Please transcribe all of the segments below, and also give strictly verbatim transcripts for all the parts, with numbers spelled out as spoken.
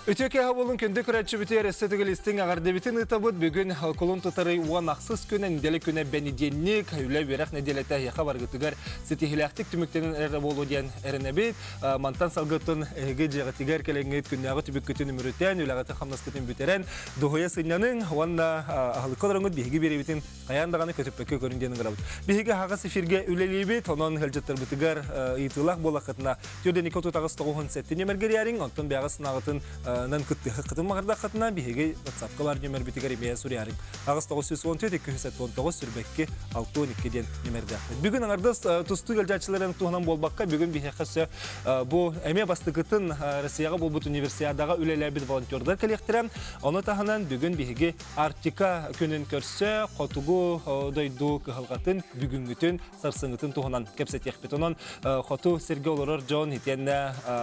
Өтөке хабылын күнді күрәтші бүтер әсетігілістің ағардебетін ұтабыд бүгін қолын тұтары уан ақсыз күнін нәделі күні бәнеденнік үлі берақ нәделеті яқа барғытығар сетихіләқтік түміктенін әрі болу ден әрінәбет мантан салғытын әйгі жағытығар кәліңгет күннағы түбік күтін өмірітен үләғаты қамнас күтін бүтерен дұғыя сыйнаның уанна ағылы қылырыңыд бейгі беребетін қаяндағаны көтіппәкі көрінденің ғырабыд. Бейгі хағас эфирге үлелейбет, онын ғылжеттір бұтығар ұйтылақ болақытына түрден екі отыз тоғыз сәттіне мәргер ярың, онтын бәғас сынағытын нан күтті қытын мағырда қытына бейгі WhatsApp-қа бар нөмір бітігер емея сүр ярың. Ағас тоғыз жүз он төрт екі жүз он тоғыз сүрбәкке алты он екіден нөмірді ақыд. Бүгін аңардыз тұсты ғылжатшыларын туғынан болбаққа бүгін бейхақысы бұл әме басты қытын Россияға болбыт универсиядаға үлеләбіт волонтердар кәлектірі. Оны тағынан бүгін бейге Артика күнін көрсе, қотуғу дойду қығылғатын бүгінгітін сарсыңғытын туғынан кәпсет еқпет. Онын қоту Серге олырыр жон, етенне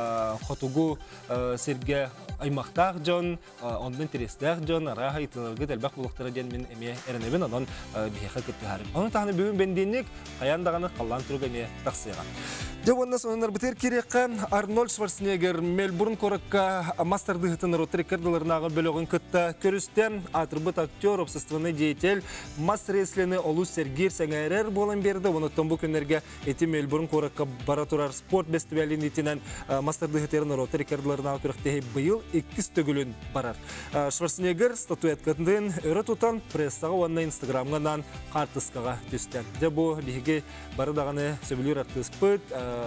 қотуғу Серге аймақтақ жон, онын терестәқ жон, араға итылырғыт әлбәқ бұлықтары ден мен әме әрінебін, онын бейхі күтті харым. Оның тағыны бүгін бәнденік қаяндағаны қалан тұрғы әме тақсыға. Деп онына сонынар бітер керекқа Арнольд Шварценеггер Мельбурн коракка мастарды ғытын роты рекордыларынағы бөліғын күтті көрістен атырбыт актер, обсыстваны деятель, мас рейслені олу Сергей Сәңәрер болын берді. Оны томбу күнерге еті Мельбурн коракка баратурар спорт бестібәлін етінен мастарды ғытерін роты рекордыларынағы көріктегі бұйыл еккіз төгілін барар. Шварценеггер статуэткандың өрі тұтан прессаға онына инстаграмғанан қартысқаға түстен. Деп бұл бейге барыдағаны сөбілер артыс бұд,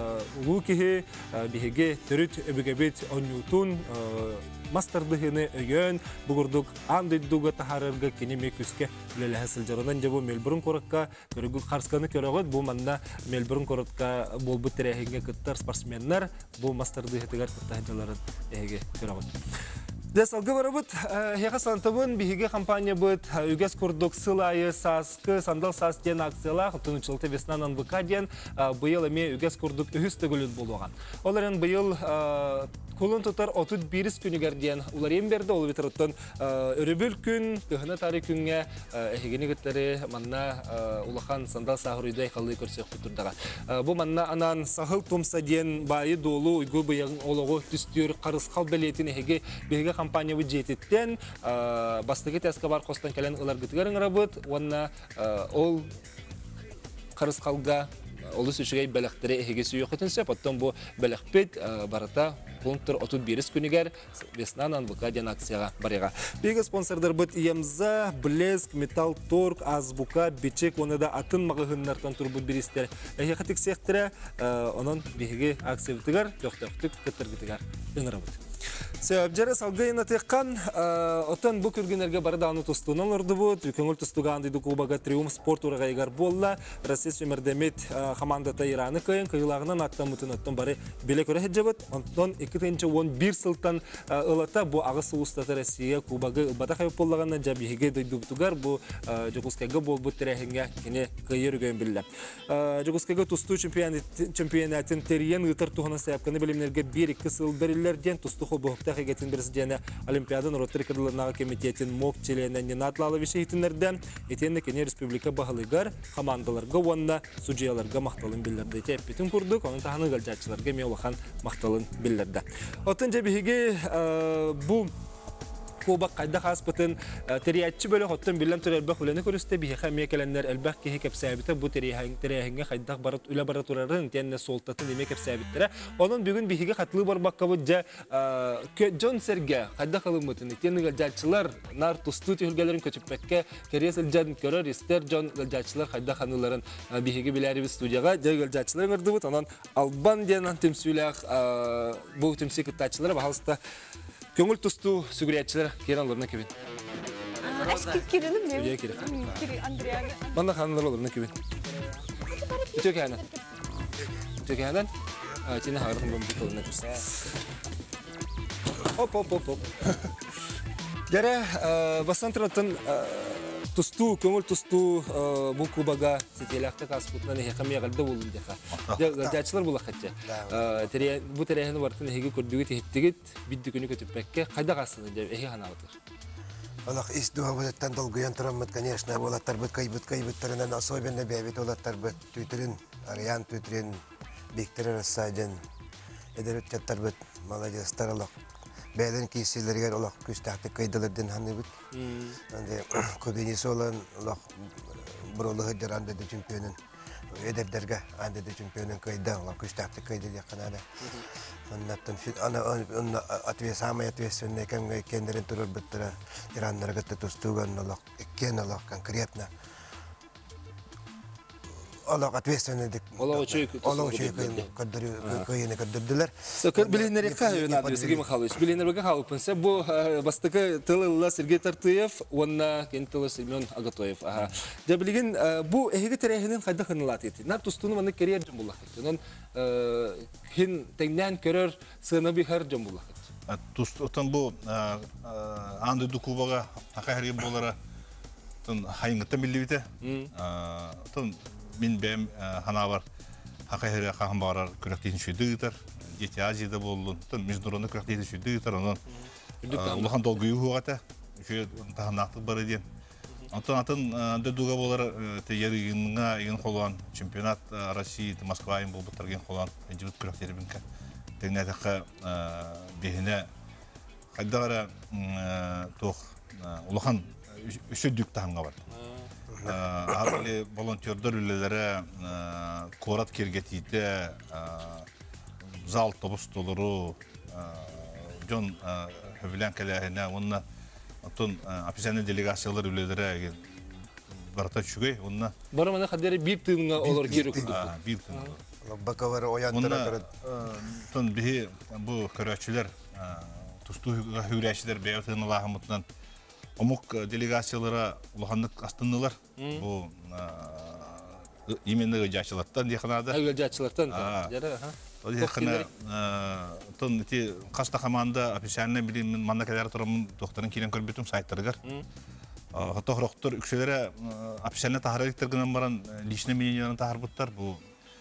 Лукихи, бихеге түріт өбігебет онютун, мастардығыны өйен, бұғырдық андыддуға тахарырға кенеме күске үлелі әсіл жарынан жабу Мельбурн қорыққа көрігіл қарсканы көріғыд. Бұл манна Мельбурн қорыққа болбы тірәхінге күттар спортсменнар бұл мастардығытығар күттахынчаларын әйге көріғыд. Дәс алғы барабыд, хеға сантабын бейге компания бұд үгес күрдік сылайы сасқы, сандал сас ден акциялар, тұнычылты веснан анбыка ден бұйыл әме үгес күрдік үхіс төгілін болуған. Оларын бұйыл Kulun tutar otuz biris günü gerdiyen ular yem berdi ol bitiruttun örübül gün kıhına tarih günge ehegini gitleri manna ulakan sandal sahuruyda yakalı körsek tuturdaga. Bu manna anan sahıl tumsa diyen bayi dolu uygu bıyağın oluğu tüstüyor karıskal beletin ehege behege kampanya budjetitten bastıgı teskabar kostan kelen ular gitgerin rabıt wanna ol karıskalga Olus üçügey belektere ehegesi yok etinse, потом bu belekpet barata Пунктор отuz biris күнігер веснанан бұқа ден акцияға барыға. Бегі спонсордар бұд Иемза, Блеск, Металл, Торг, Азбука, Бечек, оны да атын мағығыннартан тұр бұд бірістер. Әйе қатық сектірі, оның бегі акция бұтығар, төқтөқтік күттір бұтығар үңірі бұд. Сөбжері салғайына теққан, отын бұл күргенерге барды аны тұстуынан ұрды бұд, көңіл тұстуға андайды кубаға Триумф спорт ұрыға егар болла, Россия сөмірдемет командата Ираны көйін, көйілағынан аттан мұтын оттан бары беле көрі хеджі бұд, онтан iki он bir сылтан ылата бұл ағыс ұлыстаты Россия кубаға ұлбата қайып болағанна жабихеге дойды бұтығар, бұл Жокускайға бол бұд тірәхінге кене көйер өгейін білі. Жокускайға тұсту чемпионатын теріен ұтар тұғына сәйапқаны білімлерге бір-екі сыл берілерден тұсту қол бұғықта қегетін бірісі және Олимпиадан роттары кірділерінаға комитетін моқ челенен ненатлалы веше етінлерден етенді кене республика бағылығар командаларға онына судьяларға мақталын білдерді. Тәппетін күрдік, оның тағаны ғалжатшыларға меуақан мақталын білдерді. Отын жабихеге бұл Кубак қайда қас бұтын терияатчы бөлі қоттын білім түр әлбәқ үләні көрісті бейхі мекелендер әлбәқ кейі кәпсәбіті бұл терияхінге қайдақ үлі бара тұрарын тәніне солтатын деме кәпсәбіттері. Оның бүгін бейхіге қатылы бар баққа бұд жа Джон Серге қайда қалым бұтын. Тені ғалжатшылар нар тұсту түйілгелерін көтіппәкке керес үлжадын көрір істер Джон ғалжатшылар қайда қаныларын бейхіге біләрі біз студияға жа ғалжатшылар ғырды бұд. Онан Албан денен тімсуйләқ бұл тімсі күттатшылар бағалысты Көңіл тұсту сүгіриятчылар кераларына көбен. Әшкі керілім не? Өйе керіп. Манда қанылар оларына көбен. Үтөк әнен. Үтөк әнен. Тені ғарғын бөмді қолына көсі. Оп, оп, оп, оп. Дәрі басантыратын тұсту, көңіл тұсту бұл кубаға сетеліақты қасыпытынан еқаме ғалды болын деқа. Ғалжатшылар бұл ақытча. Бұл тәрәхіні бартын әйге көрдігі тегіттігіт бидді күні көтіппәкке қайда қасыны деп әйге қанағытыр? Олақ истуға бұдаттан долгуян тұрамыд, конечно, олаттар бұд қайбыт қайбыттарынан особенно бәбет олаттар бұд түйтірін, ариян түйтірін, бектері рассайден, әдер өттеттар бұд, молодестар олақ бәлен кейселерге олақ күстәкті кайдалардан ханы бұд. Көбенесі olan олақ бұролығы жар андады чемпионын өдердерге андады чемпионын кайда, олақ күстәкті кайды де қанады. Ана ответ, самый ответственный кәмге кендерін тұрыр бұттыра иранларға тұстуған олақ, кен олақ конкретно. Олақ ответственный Олақ үшей көйіні көддірділер. Білейнері қағайын адрес, Сергей Михайлович. Білейнері бұға қалыпынса, бұл бастықы тылылы Сергей Тартыев, онына кентілі Семен Агатоев. Жа білеген, бұл әйгі тәрәйінің қайда қынылат еді. Нар тұстуыны маны керер жын болақ еді. Онын хин тәңнен көрер сыны бихар жын болақ еді. Тұстуын бұл анды дұқубаға ақайыры болары хайыңғытта милли Мен бәм хана бар хақайыры қағым бағарар күрәктейін шүйді ғытар, Дети Азияда болуын, международный күрәктейін шүйді ғытар, онын ұлыған долгүйі хуғата, үші тағынақтық бар еден. Антон атын дөдуға болар ерігінға еген қолуан чемпионат России, Москва айын бол бұттарген қолуан әнжібіт күрәктері бінкі. Тегін әтіққа бейіне қайдағара тоқ ұлыған үші дүк тағынға бар. Ағылы волонтердер үлелері қорат кергетейді, зал тобыс толыру, жон өбілен кәләйіне, онына описанный делегациялар үлелері барата чүгей, онына... Бары мана қадері бір тыңға олар кері күндік? Бір тыңға. Бақавары ояндыра көреді. Онына бігі бұл көрәтшілер, тұстуға хүрәшілер бәйі тыңын лағымытынан Омук делегациялары улаханнык астыннылар. Бу именно жачылаттан деханада. Әгел жачылаттан. Дехана тон эти каста команда официально билим манна кадәр торам докторын килен көрбөтүм сайттарыгар. Хатохроктор үкселере официально тахарыктар гынан баран личный мнениені тахарбыттар. Бу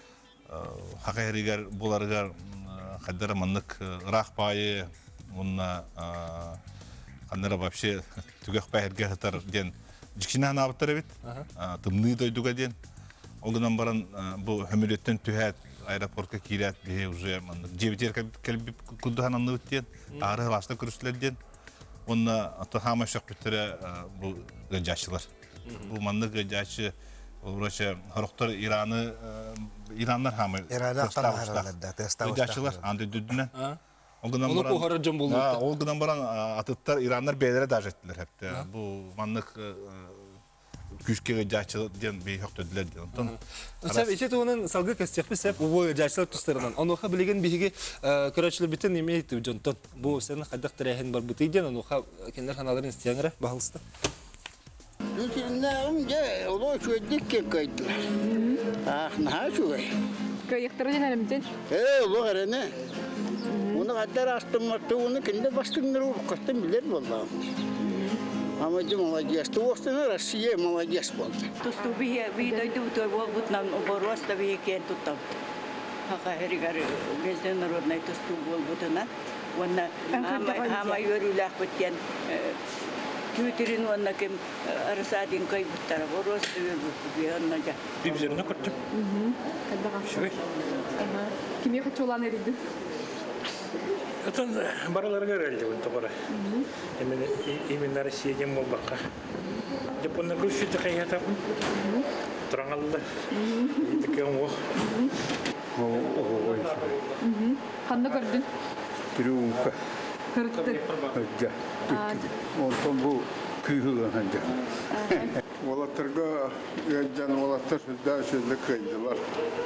хакайригер буларыгар кадәр маннык рахпайы онна Аннара вообще түгәк бәйірге ғытар ден жікшіне анабыттар бит, тымны дойдуға ден. Олғынан баран бұл хөміреттен түхәт аэропортқа кейләт бейе уже жебетер кәлбіп күдіған анны өттен, ары ғылашта күріслер ден. Онына хама шоқ біттірі бұл ғыджашылар. Бұл манны ғыджашы, олғырашы ғырықтар Ираны, Иранлар хамы ғыджашылар, анды дүдіне. Олғынан баран атыттар Иранлар бәйлері дәж еттілер әпті. Бұл манлық күшкеге жачылы ден бей хөктөділер ден. Сәп, ете туғының салғы кәстекпі сәп ұвы жачылар тұстарынан. Онуға білеген бейге көрәчілі бітін емейті жонтон. Бұл сәнің қайдақ тірәйін бар бұты еден, онуға кендер қаналарын істияңыра бағылысты. Нүтіннағым жа, олы шөйдік кен қайдылар. Ақнаға шөй. Көйектірі ден әлімден? Е, олы қараны. Оны қаддар астым марты, оны кінде бастыңдар ұрқаттан білер болды. Ama de молодец. Tu ostana Россия молодец болды. Тусту бие бидойду той болбут нам обороста бие кен туттап. Хака херигар безден народный тусту болбутына. Онна ама йөрүләк биткен Түйтерин онна кем арсадин кай буттара бороста бие онна жа. Бибзерне көттү. Мм. Кадага. Ага. Ким яхат чолан эриди? Это бараларга релде вот табара. Именно именно Россия дем болбакка. Депонна күшү тахаята. Трангалда. Иткен о. Ой. Мм. Кандай көрдүн? Трюмка. Көрдү. Ja. Он бу күйгөн ханжа. Олаттарга яжан олаттар дәшә лекәйдиләр.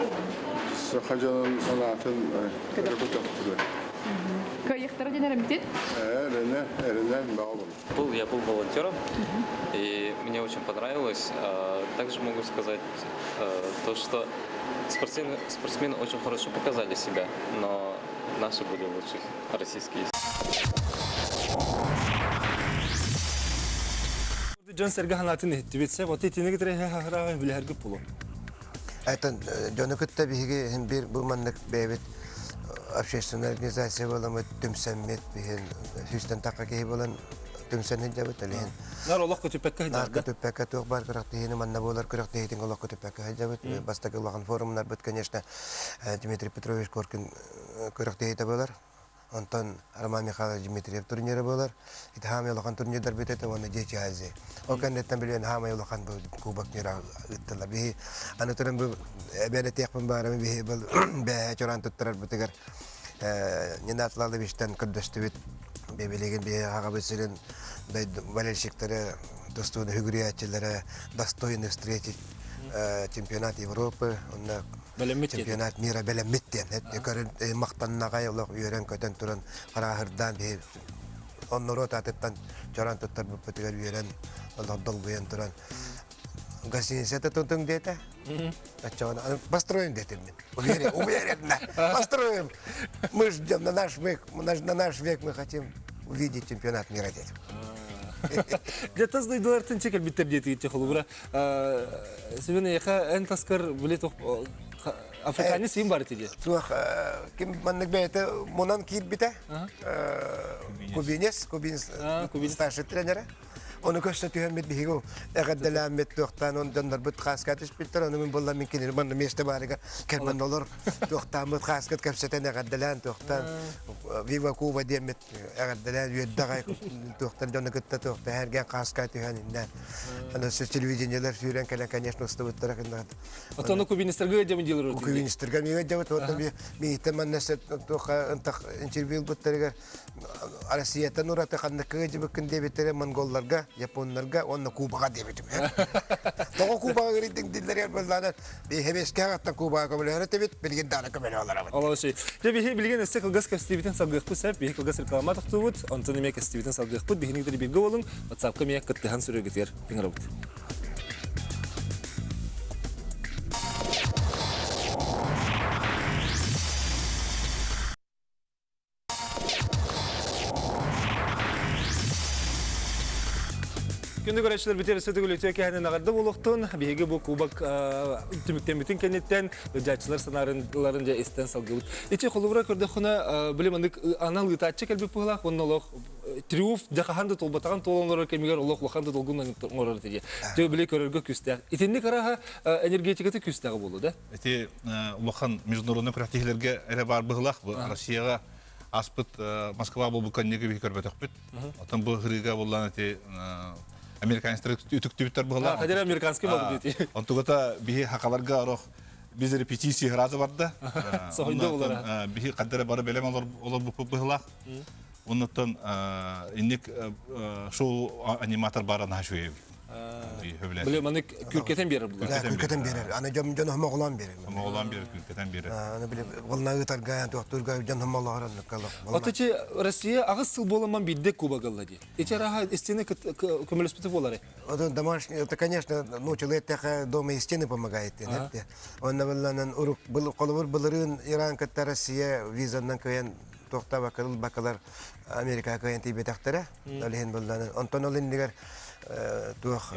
Сахаҗан санатын кырбытыптылар. Көйектер динәрем бит? Эрене, эрене баулы. Был я был волонтером, и мне очень понравилось. Также могу сказать то, что спортсмены, спортсмены очень хорошо показали себя, но наши были лучше, российские. Джон Сергаханатын еттибетсе, вот эти некоторые хахара билерге полу. Это Джонакутта биге hem bir bu manlık beyvet общественная организация olan tümsemmet bihen Hüsnü Takaki olan tümsenin cevap telihin. Nar Allah kötüpekka hidar. Nar kötüpekka çok bar kıraktihini manna bolar kıraktihini Allah kötüpekka cevap. Bastak Allah'ın forumlar bit, конечно, Dmitry Petrovich Korkin kıraktihide bolar. Онтон Роман Михайлович Дмитриев турниры болар. Ити хамай улахан турнирдар бететі, оны жечи ази. Ол кәннеттен білген хамай улахан бұл кубок нира ыттылар. Бихи, аны турын бұл бәні текпін барымы бихи бұл бәе чоран тұттырар бұтығар. Ненатлалы бештен күрдісті бет бебелеген бихи хаға бөсірін болельщиктары, достойны хюгриятчылары, достойны встречи чемпионат Европы, чемпионат мира белеммиттен. Мақтаннаға олық үйерен көтен тұрын қарағырдан бейіп. Оннырот атыттан чоран тұттар бұппытығар үйерен олық долгуен тұран. Гостиницеті тұнтың дейті? Построим дейті мен. Уверенно. Построим. Мы ждем на наш век. На наш век мы хотим увидеть чемпионат мира дейті. Где-то знайдылар тінчек әлбеттер дейті етте қолы бұра. Себені еқа ән таскар білет Африканец им бар тиде. Тух, ким маннык бәйті мұнан кейт біті? Кубинес, Кубинес старший тренері. Onu köştüyen mit bihigo. Eğer mit tuhtan on döndür bit kaskat ispitter onu min bolla min kinir bana meste bariga kelman olur. Tuhtan bit kaskat kapseten eğer delan tuhtan viva kuva diye mit eğer delan yeddaga tuhtan dönü gitti tuhtan her gen kaskat yani. Ana siz televizyonlar süren kala конечно стоит tarafından. Ata onu Kubinistlerge edem diyorlar. Kubinistlerge mi edem tuhtan bir bir temen neset tuha anta interview bitterge Arasiyata nurata kandıkı gibi kinde bitere Mongollarga, Japonlarga, onunla Kuba'ya demedim. Toğu Kuba'ya gittin diller yapmadılar. Bir heveske hatta Kuba'ya kabul ediyor. Evet, bilgin dağına kabul ediyorlar. Allah şey. Ya bir bilgin ise kılgaz kastiviten salgıqpı sep, bir kılgaz reklama tıktuvut, Antony mek kastiviten salgıqpı, bir hinikleri bilgi olun, WhatsApp'ka mek kıttıhan sürüyor getir. Pingarabut. Күнді көрәшілер бітер сөті көлі әнін ағарды болуқтың, бейгі бұл кубак түміктен бүтін кәнеттен, өджатшылар санарындыларын жа естен салғы бұд. Ече қолыбыра көрді құна білем андық анал ғытатшы кәлбіп бұғылақ, оның олық триуф жақағанды толбатаған толонлары кәмегер олық лұқанды толғыннан орары теге. Жау біле көрергі күстәғ. Етенді қараға энергетикаты күстәғі болу, да? Эти лұқан международный күрәктегілерге әрі бар бұғылақ, Россияға аспыт Москва бұл бұқаннегі бей көрбәтіқ бүт. Отын бұл ғырыға болған әте американецтер үтіктүбіттер бұғыла. Қадер американский болды дейті. Онтығыта бейі хақаларға арақ біз репетиция ғыразы барды. Соғында олар. Бейі қаддары бары бәлем олар бұғыла. Онықтан иннек шоу аниматор барын ашуы. Білем, аны күркетен берір бұлар. Күркетен берір. Аны жам жан хымағылан берір. Хымағылан берір, күркетен берір. Аны білем, ғылна ғытарға, тоқтырға жан хымағылан қалақ. Отачы Россия ағыз сыл боламан бидде Куба қалла де. Эти раға стены көмелеспетіп олары? Домашний, это, конечно, ну, человек дома и стены помогает. Он, наверное, был коловар балерин Иран, катта Россия, визаннан көйен тоқта бакалыл бакалар Америка көйен тибе тақтара. Олеген болдан. Онтон олин дегер тух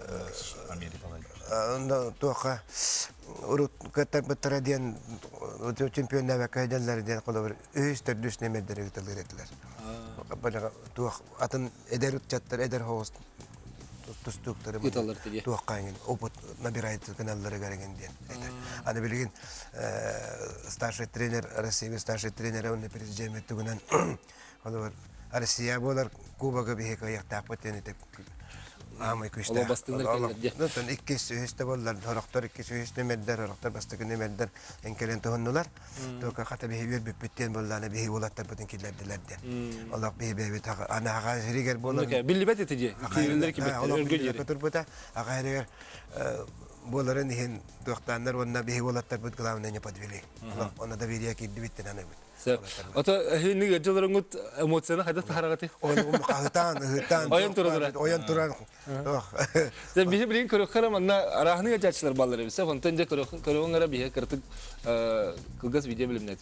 туха урут катта батараден чемпионда вакайданлар ден коловар өстөр дүсне меддери гытылыр этилер. Бага тух атын эдер чаттар эдер хост тустуктары туаққайын опыт набирает каналлары гарагенден. Аны билген старший тренер Россия старший тренер он президент тугунан олар Россия болар Кубага бихека яктапытен этеп амай күстә. Алла бастындар келдер. Нутан икки сөйсте боллар, хорохтор икки сөйсте меддер, хорохтор бастыгыны меддер энкелен тохоннулар. Тока хата бихи бер биттен болланы бихи улаттар бутын килдердилер де. Алла бихи бе бит ана ага ригер болар. Биллибет этиде. Кирилер ки беттер көтөр бута. Ага ригер боларын хин тохтандар онна бихи улаттар бут главное не подвели. Она доверие ки биттен аны бит. Ата хинни гәҗәләреңгә эмоцияны хайда тарагаты. Oyun kahtan, hıtan. Oyun turur. Oyun turur. Sen bize bilin körükler ama arahını gecaçlar balları bize. Fontanca körük körüğünlere bihe kırtık kılgaz video bilimleri.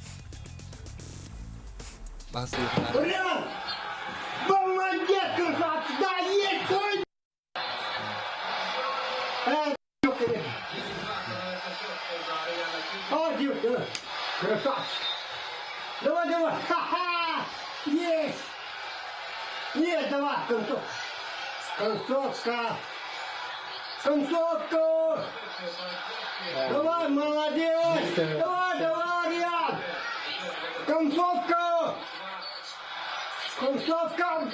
Bahsi. Ура! Молодец, красавчик! Да, есть твой! Эй, О, девушка! Красавчик! Давай, давай! Ха-ха! Есть! Есть, давай, концовка! Концовка! Концовка! Давай, молодец! Давай, давай, Риан! Концовка! Курсовкам!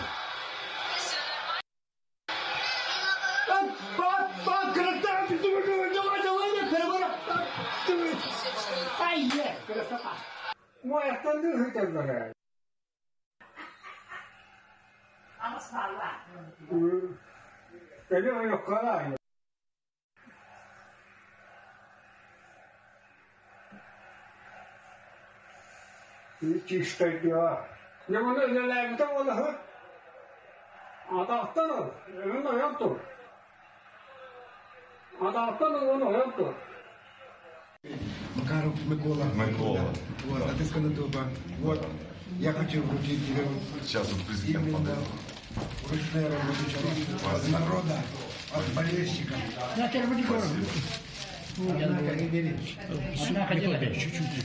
Бак, бак, красавчик, ты давай, давай, давай, переворот. Ай, е, красота. Мой остальных это говорят. Пойдем ее в канале. Чисто дела. Не буду не лайм, то он ход. А так то, ну я то. А так то, ну я то. Макаров Микола. Микола. Вот, отыска на дуба. Вот, я хочу вручить тебе. Сейчас вот президент подает. Ручная работа от народа, от болельщиков. На термоникору. Однако не бери. Однако не чуть-чуть.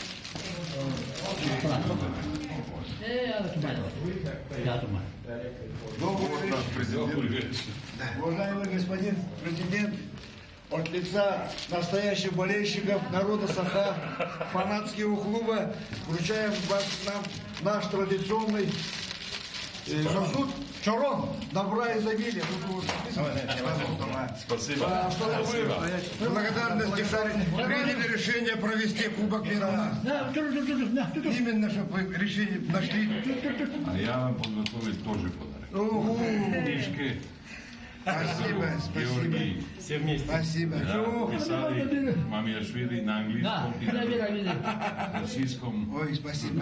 Уважаемый господин президент, от лица настоящих болельщиков народа Саха, фанатского клуба, вручаем вас нам наш традиционный сосуд Чорон, добра и изобилия. Спасибо. Благодарность державе приняли решение провести Кубок мира. Именно, чтобы вы решение нашли. А я вам подготовил тоже подарок. Книжки. Спасибо, спасибо. Георгий. Все вместе. Спасибо. Да, писали Мамиашвили на английском и на российском. Ой, спасибо.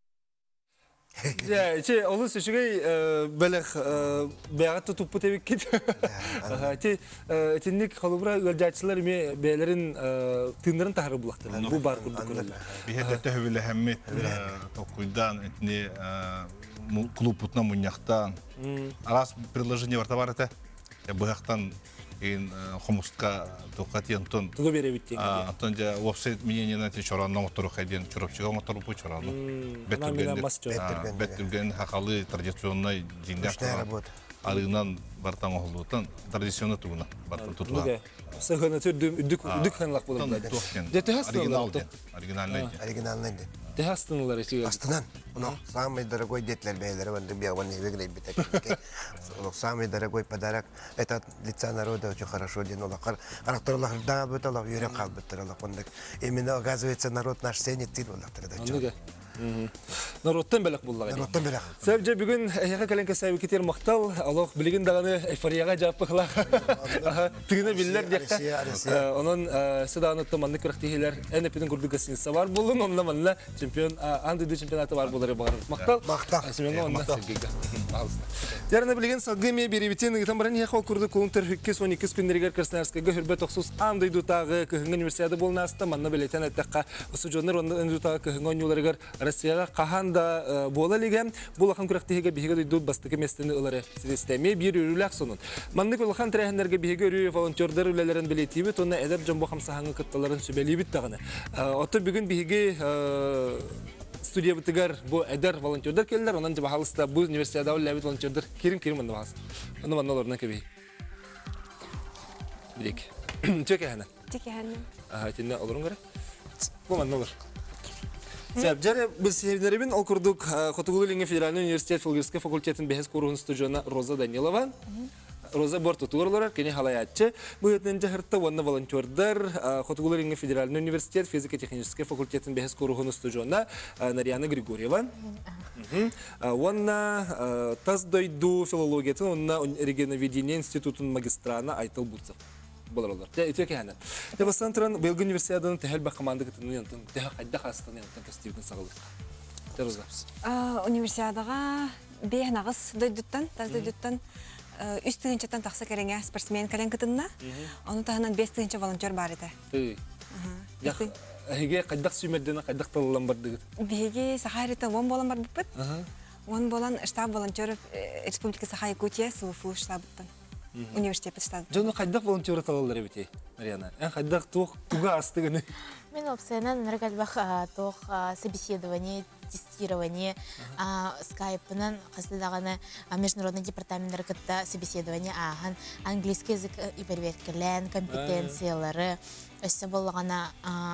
Ya, şey olursa şu şey belek beğatta tupu tebrik kit. Şey etnik kalubra gölcatçılar mi beylerin tınların tahrı bulaktılar. Bu bar kurduk. Bir hede tehvile hemmet tokuydan etni klub putna munyaktan. Aras приложение вартабарата. Я быхтан ин хомустка токати антон. Туго бере биттен. Антон ja вебсайт мнение на те чоран мотору хайден чоропчуга мотору по чорану. Беттүрген беттүрген хакалы традиционный диндер. Алыгынан бартан олдутан традиционный тугуна бартан тутула. Сахана түрдүм үдүк үдүк ханлак болду. Оригинал оригинальный. Оригинальный. Техастанылар эти. Астынан. Ну, самый дорогой детлер бейлер, он бегал не выиграет биток. Самый дорогой подарок. Это от лица народа очень хорошо делал. Аракторлах да буталов юрен калбыттыралах. Именно оказывается народ наш ценит тил болах тогда. Народтан белек буллага. Народтан белек. Себеп бүгүн яка каленка сабы кетер мактал, Аллах билеген даганы эйфорияга жаап кыла. Тыгына биллер декка. Онун сыданы томанды көрөктөгүлөр эне пидин курдугасын сабар болун, онна манна чемпион анды чемпионаты бар болары бар. Мактал. Мактал. Семенга онна сергега. Ярына билеген сагыме берибитин гытан баран яка курду кулунтер хиккес он эки күндөргө Красноярскага хүрбөт оксус андай дутагы кыгын универсиада болнаста манна билетен аттакка осужоннор онда дутагы кыгын ойнуларга Россияга каханда бола лиге булахан күрәктеге биһиге дойдут бастыгы местене улары системе бир үрүләк сонун. Манны булахан трәһәннәргә биһиге үрү волонтерлар үләләрен билетиби тонна эдер жомбо хамсаһаңы кытталарын сөбелибит тагыны. Ото бүгүн биһиге студия битигәр бу эдер волонтерлар келдер, онан җыба халыста бу универсиада үләбит волонтерлар кирим кирим монда басты. Аны манналарына кеби. Билек. Текәһәне. Текәһәне. Аһа, тинне алырың гара. Бу манналар. Сәбҗәре без севнәребен окурдук Хотугулинге федеральный университет филология факультетын бәхәс курын студияна Роза Данилова. Роза борт тугырлар, кене халаятчы. Бу этнен җәһәртә ванна волонтерлар Хотугулинге федеральный университет физико-технический факультетын бәхәс курын студияна Нарьяна Григорьева. Ванна таздойду филологиятын, онна регионоведение институтын магистрана Айтыл Буцев. Боларлар. Эти кәһәне. Дебастантран Белгия универсиаданың тәһәл бә команда китен янтын, тәһә кайда хастан янтын кастивден сагалык. Тероза. А универсиадага бехнагыз дойдуттан, таздойдуттан үстүнчәтән такса кереңә спортсмен кален китенна. Аны таһанан беш тыгынча волонтер бар иде. Эй. Ага. Хиге кайда сүмердән кайда таллан барды. Биге Сахарита вон болан бар бит. Ага. Вон болан штаб волонтер республика Саха-Якутия СУФУ штабтан. Университет штаб. Жоны кайда волонтер таллар бит. Марьяна. Эн кайда тук туга астыгыны. Мен опсена ныргалбах тох собеседование, тестирование, скайпынан кастадаганы международный департаменттер кытта собеседование ахан, английский язык и проверкален компетенциялары, өссе болгана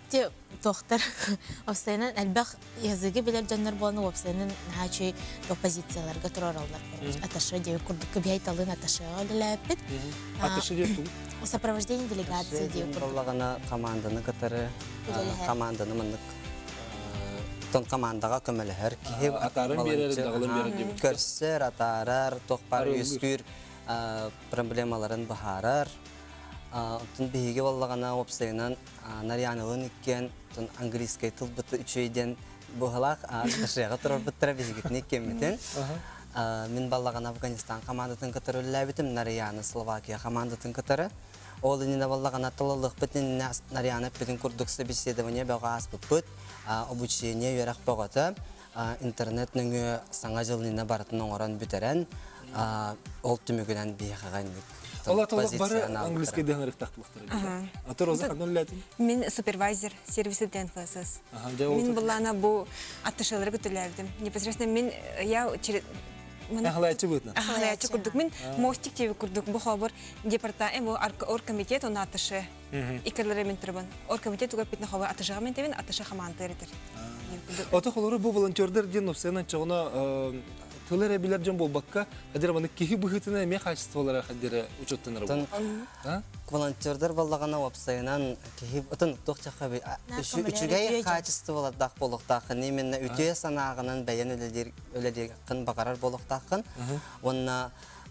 те тохтар обстоянан әлбәх языгы белер жаннар болны обстоянан хачы то позицияларга туралар. Аташы деп курдук кебей талын аташы алып. Аташы деп сопровождение делегации деп курлагана команданы катары команданы мындык тон командаға көмөлөр ки атарын берер дагылын берер деп көрсөр атарар токпар үскүр проблемаларын бахарар тон биге боллагана опсайнан нарянылын иккен тон английский тил бут үчөйден бухалак ашыга турар буттара бизгитне кеммитен мен баллаган Афганистан командатын катырылла битим наряны Словакия командатын катары ол инде баллаган атылылык битин наряны битин курдук собеседование багас бут обучение ярак багата интернетнең саңа жылына баратын оңоран бүтерен ол түмүгүнөн биягаганник. Алла толық бары английский дәңірік тақтылықтыр. Атыр озы қадын өләдін? Мен супервайзер, сервисі дәнфасыз. Мен бұлана бұл аттышылары күтілердім. Непосредственно мен, я через... Ахлаячы бұдна? Ахлаячы күрдік. Мен мостик теві күрдік. Бұл қабыр департамент, бұл оргкомитет, оны атышы. Икерлері мен тұрбын. Оргкомитет ұға бітін қабыр атышыға мен тевен, атышы қаманты еретір. Аты қолыры бұл волонтердер ден ұпсайынан чағына Тылар әбилер жан бол баққа, қадыр маны кехи бұғытына әме қачыстылары қадыры ұчыттыныр бұл. Волонтердер болағана опсайынан кехи ұтын тоқчаққа бей, үшігей қачыстылар дақ болуқтақын, еменне үтіе санағынан бәйен өлелер қын бағарар болуқтақын. Онына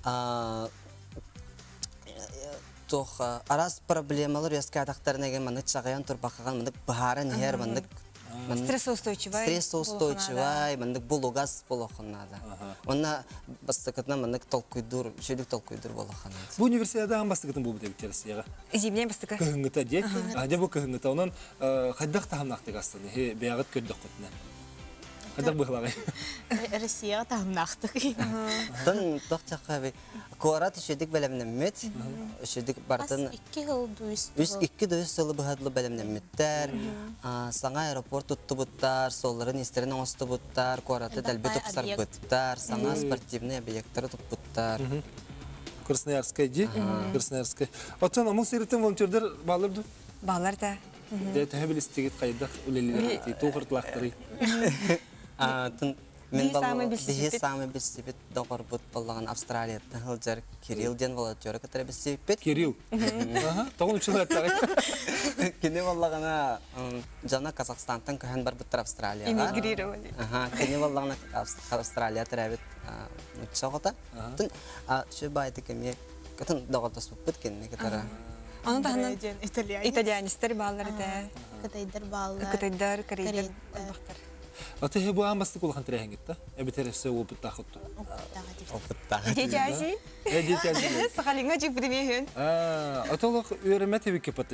арас проблемалар еске атақтарын әген маны чағаян тұрбақаған мындық бұхарын ер мындық Стрессоустойчивый. Стрессоустойчивый, мындык булугас болохоннада. Онна бастыкытна мындык толкуйдур, шөлүк толкуйдур болохоннада. Бу университеттен бастыкытын бу бите битерсияга. Зимнен бастыка. Кыгынгыта дек, аде бу кыгынгыта онан кайдак тахамнакты гастаны. Хе бягыт көддөк көтнө. Кайдак быглагай. Россия тахамнакты. Тон тохчакка бе Корат шедик белемнемет, шедик бартын. iki yıl duyuz. Üç iki duyuz yılı bıhadlı belemnemetler. Sana aeroport tuttu buttar, solların isterin ostu buttar, Korat'ı delbe topsar buttar, sana sportivne obyektleri tup buttar. Красноярская ди, Красноярская. Отчан амыл серитен волонтердер балырды? Балар да. Де тәһәбил истигит кайдак үлелер ти тугыртлактырый. Мен баллы бихи самый бисипит доғыр бұт баллаған Австралияттан ғылжар Кирилден волонтері кітірі бисипит. Кирилл? Тоғын үшілі әттіғай. Кені баллағана жана Казахстантан көһен бар бұттыр Австралияға. Эмигрировали. Кені баллағана Австралия тірәбіт мұтшағыта. Шөй байды кеме күтін доғырдас бұт кені кітірі. Onu da hanım İtalyanistler bağları da. Kıtaydır bağlar. Kıtaydır, kareydir. Аты хе бу амбасты кулхан тирәһен гитте. Эбитересе у битахытты. Дечаси. Э дечаси. Сахалинга жик бирмейһен. А, атолык өрөмө тебик кепатты.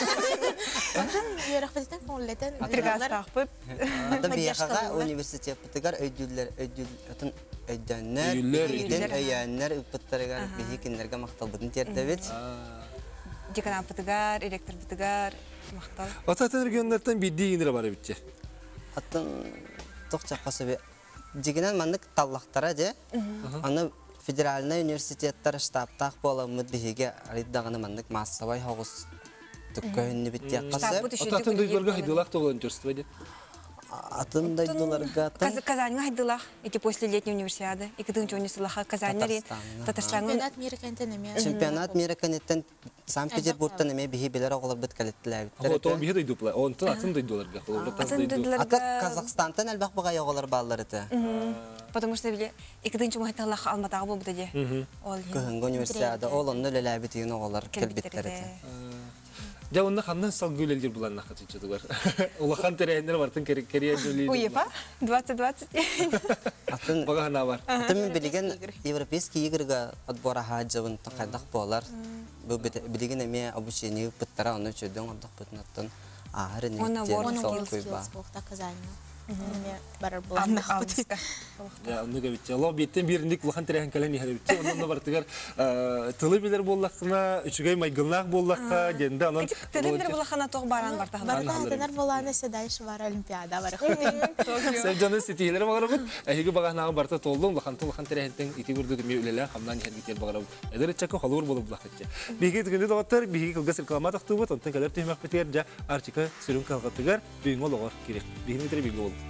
Ярахбеттен коллетен Тригастахпып. Ата бияхага университет битигар өйдүллер, өйдүл атын өйдөннөр, өйдөн өйөннөр үппеттергер бихикинлерге макталбытын тердебит. Деканат битигар, ректор битигар мактал. Ата регионнардан бидди инре бар битче. Атын тоқчаққа сөбе дегенен мандық таллақтара де, аны федеральный университеттер штабтақ болы мүдбігеге ариддағаны мандық массавай хоғыз түккөйінні бітте қасы. Атын дойдыларға хайдылақ тоғылын жүрсті бәде? Атын дойдыларға... Казаньға хайдылақ, эти после летней универсиады, екі тыңчы универсиадаға Казаньнарин, Татарстанның... Чемпионат мира кәнтен әме. Чемпионат мира кәнеттен Санкт-Петербургтан әме бігі білер оғылар біт кәлеттілер. Ол бігі дойдылар, онтын атын дойдыларға. Ата Казахстантан әлбақ бұға оғылар балылар еті. Потому что біле, екі тыңчы мұхайталақ алматаға бұл бұда де. Күхінгі универсиада, ол онны лөлі бітеген оғылар кәлбеттер еті. Ja onda xandan sal güleldir bulanna xatı var. Ulahan tereyinler vartın keriye güleli. UEFA двадцать двадцать. Atın bagana var. Atın bilgen Европейский игрга отбора хаджавын тақайдақ болар. Bu bilgen eme обучение быттара оны чөдөн ордық бытнаттан ахыры неметтен сол көйба. барар булан. Ya onu gavitçi. Allah bitten birindik ulhan terehin kaleni hadibitçi. Ondan bartıgar tılı bilir bollakına, üçügey maygınlak bollakka, gende anan. Tılı bilir bollakına toq baran barta. Barta tener bolana sedayış var olimpiada var. Sevcanı sitiyeleri bağırabıt. Ehigi bağanağı barta toldum. Ulhan tı ulhan terehinten iti gurdu durmuyor üleler. Hamdan yihad bitiyer bağırabıt. Eder çakı halur bolup lakatçı. Bihigi tıgındı doğattar. Bihigi kılga sirkalama taktubut. Ondan kadar tühmek bitiyer. Ja arçika sürüm kalkatıgar. Büyün ol oğar kirek. Bihigi miteri büyün ol.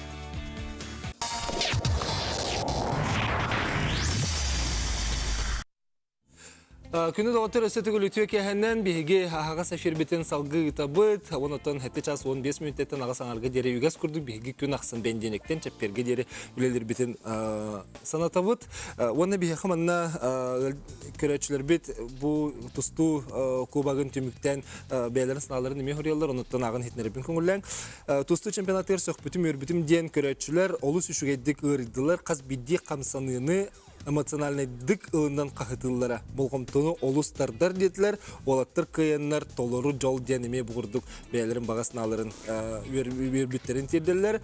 Күні доғытыр өсеті көлітіе кәхіннен бейге ағаға сәфер бетін салғы ұтабыт, онытын әтті час он бес минуттен аға саңарға дере үйгәс күрді бейге күн ақсын бәнденектен чәпперге дере үлелер бетін санатабыт. Оны бейге қаманна көрәтшілер бет бұл тұсту кубағын түміктен бәйлерін сыналарын еме ғыриялар, онытын ағын хетнеребін көңілләң. Тұсту чемпионаттар сөқ бүтім өрбітім ден көрәтшілер олыс үшігедік ұридылар қаз бидде қамсаныны эмоциональный дык ылынан қағытылылара. Болғымтыны олыстардар детілер, олаттыр кыяннар толыру жол денеме бұғырдық бәлерін бағасын алырын өрбіттерін терделер.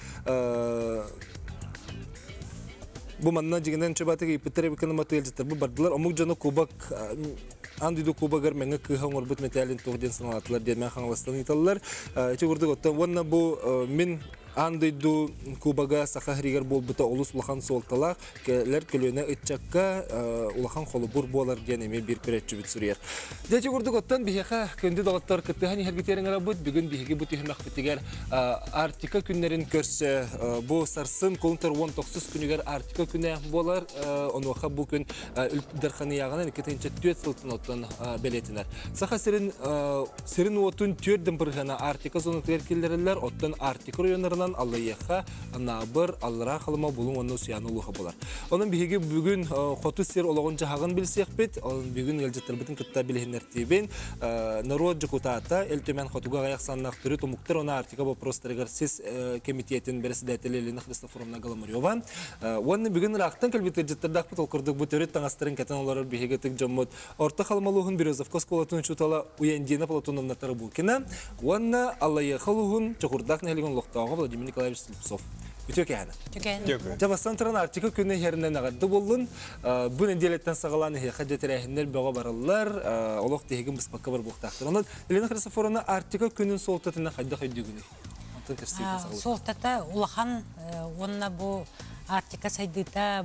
Бұл манна жегенен чөбатығы епіттері бекені матуелжеттер. Бұл бардылар. Омық жаны кубак, андыйды кубагар мәңі кыған орбыт металин тоғден сыналатылар ден мәң қаңластан еталылар. Эче көрдік оттан. Онна бұл мен андыйду кубага сахаригер болбыта олус улахан солталақ, кәлер көлөне үтчакка улахан қолы бұр болар денеме бір көрәтші бүт сүрер. Дәте көрдік оттан бейеқа көнді дағыттар күттіғаны әргетерін ғара бұд, бүгін бейеге бұт үйірмәқ бітігер артика күннерін көрсі, бұл сарсын қолынтар он тоғыз күнігер артика күні болар, онуақа бұл күн үлдірханы яғынан екетінші төт сылтын оттан бәлетінер. Сақа сірін отын төрдің бірғана артика зоны тәркелерілер, оттан артика районарынан Аллайяха, Анабыр, Аллара қалыма болың оны сұяны ұлыға болар. Оның бейге бүгін қоты сер олағын жағағын білсек бет, оның бүгін елжеттер бітін күтті білігінер тейбен, народ жүкутата, әлтөмен қотуға ғаяқ саннақ түрі тұмықтыр, оны артика бопростарығар сіз комитетін бірісі дәтелеліні Христофоровна Галамарьован. Оның бүгін рақтан кәлбеттер жеттердақ бұт олқырдық бұт өрет таңастырын кәтін олар бейге түк жаммыд. Орта қалмалуғын Березовка сколатын шутала уяндина Платоновнатары бұлкена. Оның Аллайяха луғын чұқырдақ нәлігін лоқтауға Владимир Николаевич Слепцов. Өтөке әні. Өтөке. Жабастан тұран артика күнне херінен ағарды болын. Бұл әнделеттен сағаланы қадетер әйінлер бөға барылар. Олық дегім бұспаққа бар бұқтақтыр. Онын Елена Христофоровна артика күнін солтатына қайда қойды күні? Солтата улахан онына бұл артика сайдыта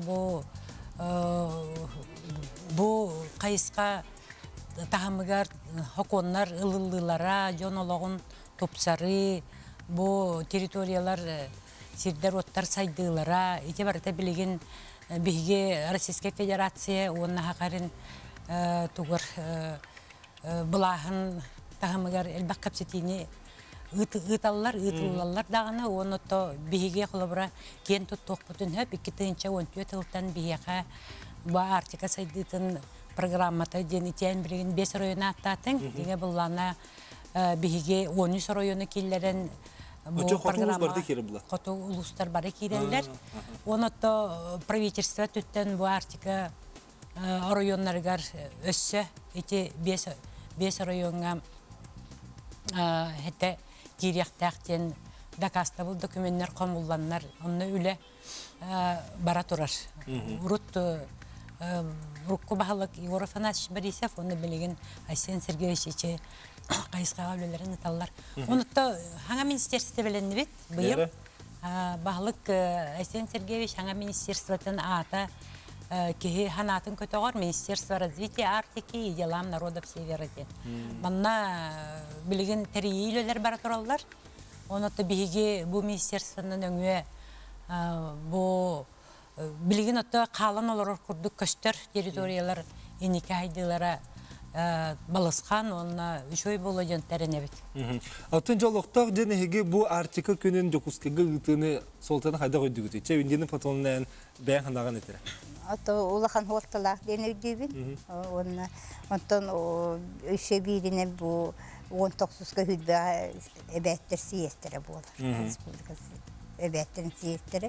бұл қайысқа тағамығар хоконлар ылылылара, жонолығын топсары, Бу территориялар сирдер оттар сайдылара, ите барыта билеген биге Российская Федерация онна хакарын тугар булахын тагымыгар элбак капсетини ыталлар, ытыллалар дагына онотто биге холобра кен туттук бүтүн хөп икки тыынча он төрт ылтан бияка ба артика сайдытын программата ден итен билеген бес района аттатын диге буллана биге он үч районы киллерен Қото улус барды кері бұла? Қото улустар бары керелер. Онытто правительство түттен бұ артика районларғар өссі, еті бес районға әті керектәқтен дақаста бұл документтер қомылданлар, оны үлі бара тұрар. Урут Рукку бағалық Егор Афанасьевич Борисов, оны білеген Айсен Сергеевич ече қайысқаға өлелерін ұталар. Онытта хаңа министерстве біленді бет, бұйым. Бағылық Айсен Сергеевич хаңа министерствотын ата кеге ханатын көтоғар Министерство развития Арктики и делам народов Севера ден. Манна білеген тәрей өлелер бара тұралар. Онытта біге бұл министерствоның өңе бұл Билигин отта қалан олар құрдық көстер территориялар енеке айдылара балысқан, онна үшой болу жөнттәріне бет. Алтын жолықтақ женеге бұл артика күнін жокускеге ғытыны солтаны қайда қойды күті? Че өнденің патронынан бәйін қандаған етірі? Ото улахан хорталақ дені өйдебін. Онтан үші бейдіне бұл он тоғызға хүдбі әбәттер сиестері болар. Әбәттерін сиестері.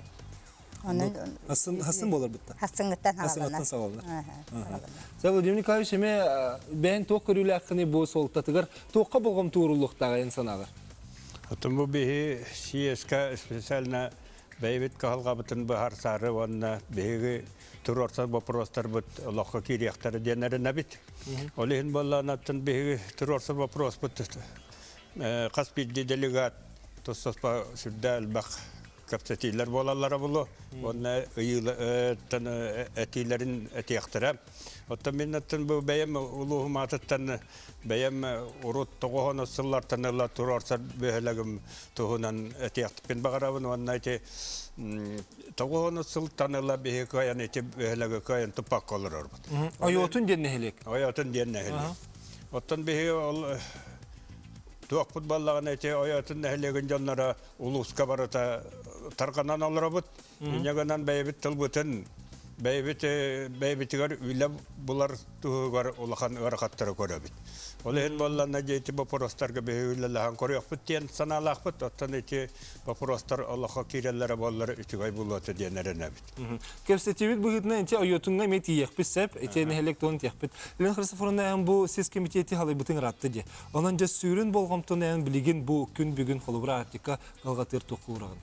Хасын болар бұтта? Хасыңғыттан алғанар. Хасыңғыттан сағалынар. Сәй Владимир Николаевич, еме бәйін тоқ көрілі аққыны бұл солтатығыр, тоққа болғым туырылықтағы инсан ағыр? Отын бу бихи сиеска специально бәйбет кахалгабытын бахар сары ванна беги турорса вопростар бут лохка кирияктары денеріне бит. Олихин болланаттын беги турорса вопрос бут. Каспидди делегат тососпа сүрдәл бак капсатилер болалары булу. Онна ыйылтын әтилерин әтияктыра. Оттан миннаттын бу бәйем улуһуматыттан бәйем урут тоғоһон сыллартан ла турорса бәһәләгем туһунан әтияктыппен багарабын онна те тоғоһон сылтан ла бәһә каян эте бәһәләгә каян тупак калыр. Айотун деннехелек. Айотун деннехелек. Оттан бәһә ол туак футболлаган эте айотун нехелеген жаннара улуска барата тарганан алырабыт. Нягынан бәйбит тылбытын бәйбит бәйбитигәр үләп булар тугар улахан аракаттары көрәбит. Олен болланна җәйти вопростарга бәйләләһән көрәпт тен саналахпыт оттан эти вопростар Аллаһка кирәләре боллар үтүгәй булаты дигәннәренә бит. Кепсетибит бугытна энти айотунга мет яхписеп этен электон яхпит. Лен хрисофорна бу сез комитети халы бутын ратты ди. Онан жа сүрүн болгомтон билигин бу күн бүгүн холубра артика калгатыр тукурагын.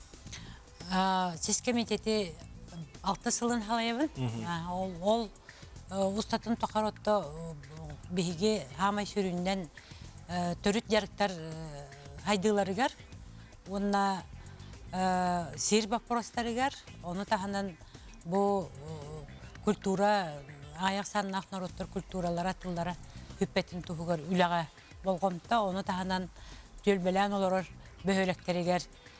А сез комитети алты сылын халайбын. Ол ол устатын токаротто биге хамай сүрүнден төрүт жарыктар хайдыларыгар. Онна сир вопростарыгар, оны таханан бу культура аяк саннак народтор культуралара тыллара хүппетин тугугар үлага болгомта, оны таханан төлбелән олорор бөһөлектеригер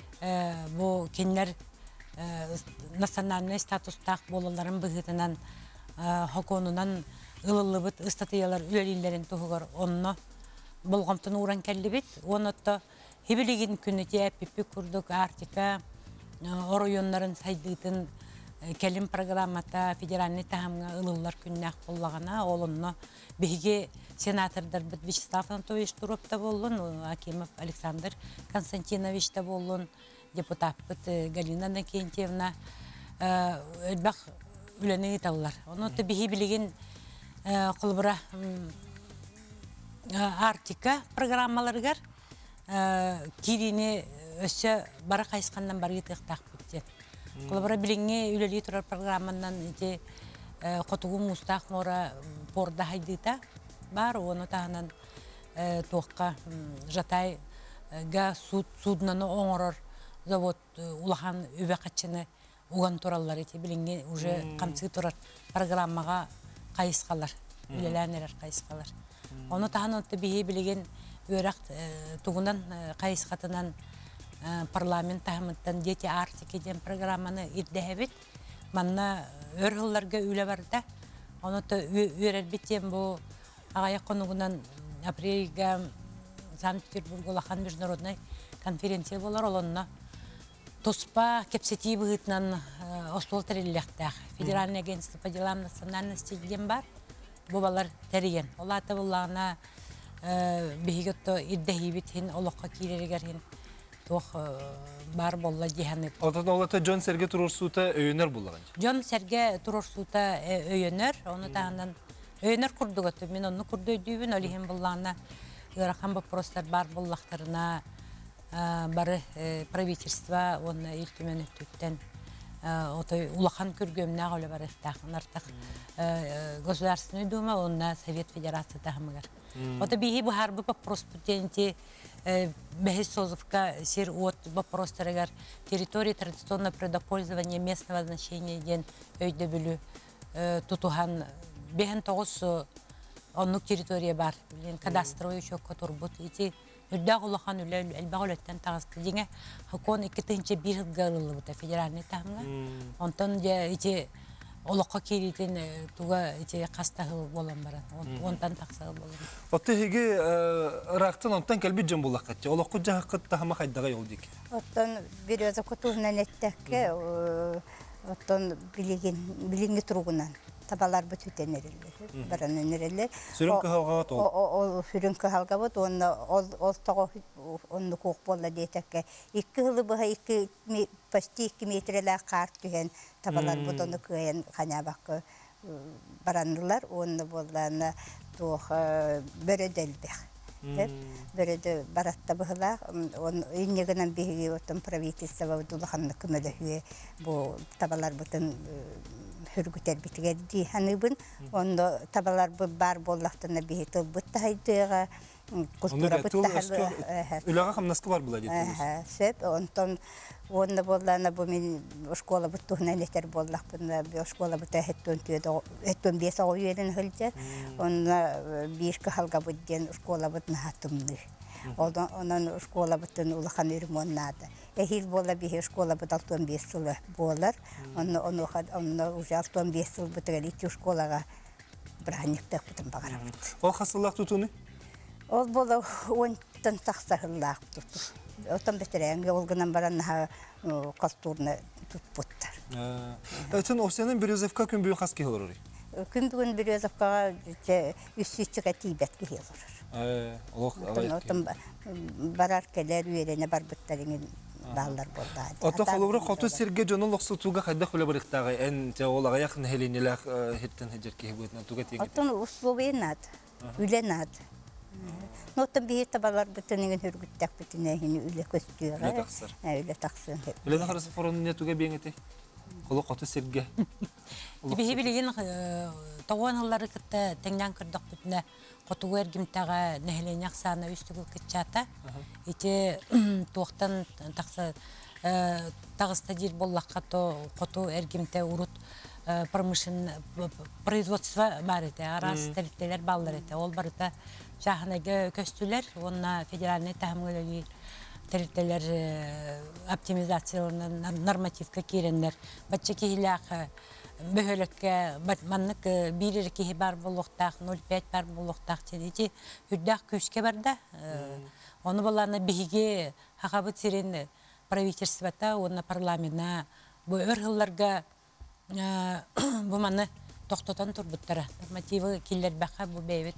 бу кинлер национальный статустах болаларын быгытынан хоконунан ылылыбыт ыстатыялар үлелилерин тугугар онно болгомтун уран келлибит. Онотто хибилигин күнү тиеп пипи курдук артика оройоннарын сайдытын келим программата федеральный тахамга ылылар күннак боллагана олонно биге сенатордар бит Вячеслав Анатольевич Туропта боллун, Акимов Александр Константинович та боллун, депутат бит Галина Накентьевна элбах үлени таллар. Онотто биги билигин кулбура артика программаларыгар кирини өсө бара кайскандан бары тыктак битти. Кулбура билиңе үлели турар программандан эти котугу мустак мора порда хайдыта бар, оны тағынан тоққа жатай га суднаны оңырыр завод улахан өбе қатшыны уған туралар еті білінген уже қамсы турар программаға қайысқалар, үлеләнерер қайысқалар. Оны тағын отты бейе білеген өрақ тұғынан қайысқатынан парламент тағымыттан дети артикеден программаны ирдәбет. Манна өрғылларға үлі барда. Оны та өрер беттен бұл ағая қонуғынан апрельга Санкт-Петербург олақан международный конференция болар. Олонна тоспа кепсети бұғытынан остол тәреліліктәқ. Федеральный агентство по делам национальности деген бар. Бұбалар тәреген. Олаты бұлағына бейгетті ирдәхейбет олыққа кейлерігер тоқ бар болла дегені. Отын олата Джон Серге Турорсута өйінер болған? Джон Серге Турорсута өйінер. Оны тағынан өйінер күрді көті. Мен оны күрді өйдейбін. Олеген болағына ғыраққан бөпіростар бар боллақтарына бары правительство оны елтімен өттіктен улахан күргөміне ғолы бар ықтақын артық государственный дума, онына Совет Федерации тағымығар. Ота бейі бұл харбы вопрос бүтенте бәхес созывка сир от вопростарыгар территории традиционного предопользования местного значения ден өйді білу тутухан бәхен тоғыз оннук территория бар. Кадастровый еще который будет идти. Үрдәг улахан үлі әлбәғ өлеттен тағызды. Деңе хакон екі тыңче бір ғылылы бұта федеральный тағымға. Онтан де олыққа кейлейтін туға қастағы болан баран. Онтан тақсағы болан. Отты хеге рақтын онтан кәлбет жан болақ қатты. Олыққы жағыққыт тағыма қайдаға ел дейкі? Оттан бір өзі құтуғынан әттәкке оттан білінгі тұруғынан. Табалар бұт үтен әрелер, баран өнерелер. Сүрінкі халғават ол? Ол сүрінкі халғават, ол тоғы онны қоқ болла дейтәкке. Икі ғылы бұға почти екі метрелі қарт түйен табалар бұт оны көйен қанябақы баранылар. Онны болланы тоғы бөрі дәлбек. Бөрөдө баратта быһыла, он иннегенен биһиги отон правительство дулаханны көмөлөһүе бу табалар бутын хүргүтер битигер ди ханыбын, ондо табалар бу бар боллактына биһи тыл буттайдыга культура буттахалы. Үлага хамнаскы бар була дейт. Ага, сөп онтон онда боллана бу мен школа буттугунан этер боллак бунда школа бутта хеттон түйөдө хеттон бес ойерин хылжар. Онда бишке халга будден школа бутна хатымды. Одан онан школа буттан улахан ирмоннада. Эхил болла бихи школа бут алтон бес жылы болар. Онно оно хад онно уже алтон бес жыл бутгали школага браниктак бутан багара. Ол хасыллак тутуны? Ол боло онтан таксахыллак туту. Отан бетерен олгынан баран культурны тутпуттар. Этен осенен Березовка күн бүйүн хаски болор. Күн бүгүн Березовкага үсүчүгө тийбет киелор. Э, олох Отан барар келер үйрене бар буттарыңын балдар болду. Ото холовро хоту сирге жонун локсутуга кайда хуле барыктагы эн же олага якын хеленелер хеттен хежерке бутна туга теген. Отан условиянат, үленат. Нотан бейте балар бүтүнүн хүргүттак бүтүнөйүн үле көстүгө. Үле таксыр. Үле таксын. Үле харысы форонун туга беңете. Коло хоту сирге. Бихи билеген тауанлары кытта теңнен кырдык бүтүнө котугу эргимтага нехленяк саны үстүгү кытчата. Ити токтан такса тагыста жер боллакка то коту эргимте урут промышленный производство бар эте, арас территориялар балдар эте. Ол барыта жаханага көстүлөр, онна федеральный тәһмилгелер территориялар оптимизацияларына нормативка киреннер. Бачча кихилак бөхөлөккө маннык бир кихи бар болуктак, ноль пять бар болуктак чедичи хүрдак күчкө барда. Оны баланы биге хакабыт сирен правительствота, онна парламентна бу өргүлләргә бу маны токтотон турбуттара. Нормативы киллер бака бу бейбит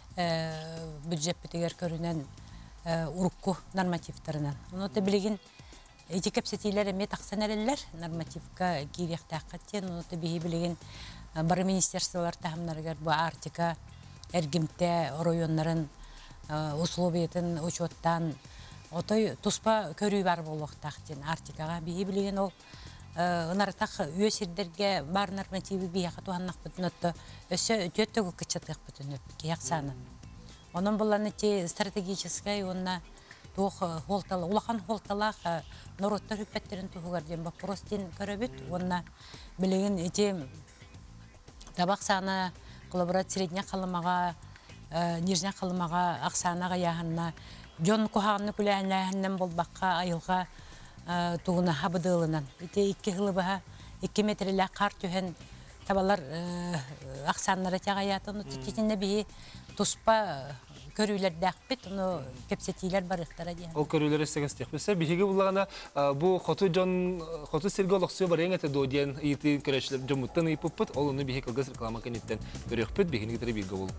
бюджет битигер көрүнөн урукку нормативтарынан. Уну да билеген эти капсетилер эме таксанерлер нормативка кирехтакка тен, уну да билеген бар министерстволар тахамнаргар бу Артика, Эргимте районнарын условиятын учеттан отой туспа көрүү бар болуктак тен Артикага билеген ол Онартак үесердерге бар нормативы бияқа туаннақ бүтінетті өсі өтеттігі күтчетіқ бүтінет кияқсаны. Оның бұланы те стратегическай, онына улақан холталақ народтар үппеттерін тұғығарден бақпыростен көрөбіт. Онына білеген ете табақ саны коллаборат средня қалымаға, нижня қалымаға, ақсанаға яғынна, жон кухағыны күләйінләйіннен бол баққа айылға тугуна хабыдылынан. Ите икки хылыбаha икки метрелі қар түйен табалар ақсанлары тяғаятын. Тететіне бейі туспа көрүлерді ақпет, оны кепсетейлер барықтара дейін. Ол көрүлер істегістек. Бесе бейге бұлағына бұл қоту сирге олықсуы бар ең әті дооден үйті көрәшілер жомуттан үйпіппіт, ол оны бейге кылғыз реклама кенеттен көріқпіт, бейгені кетері бейге бол.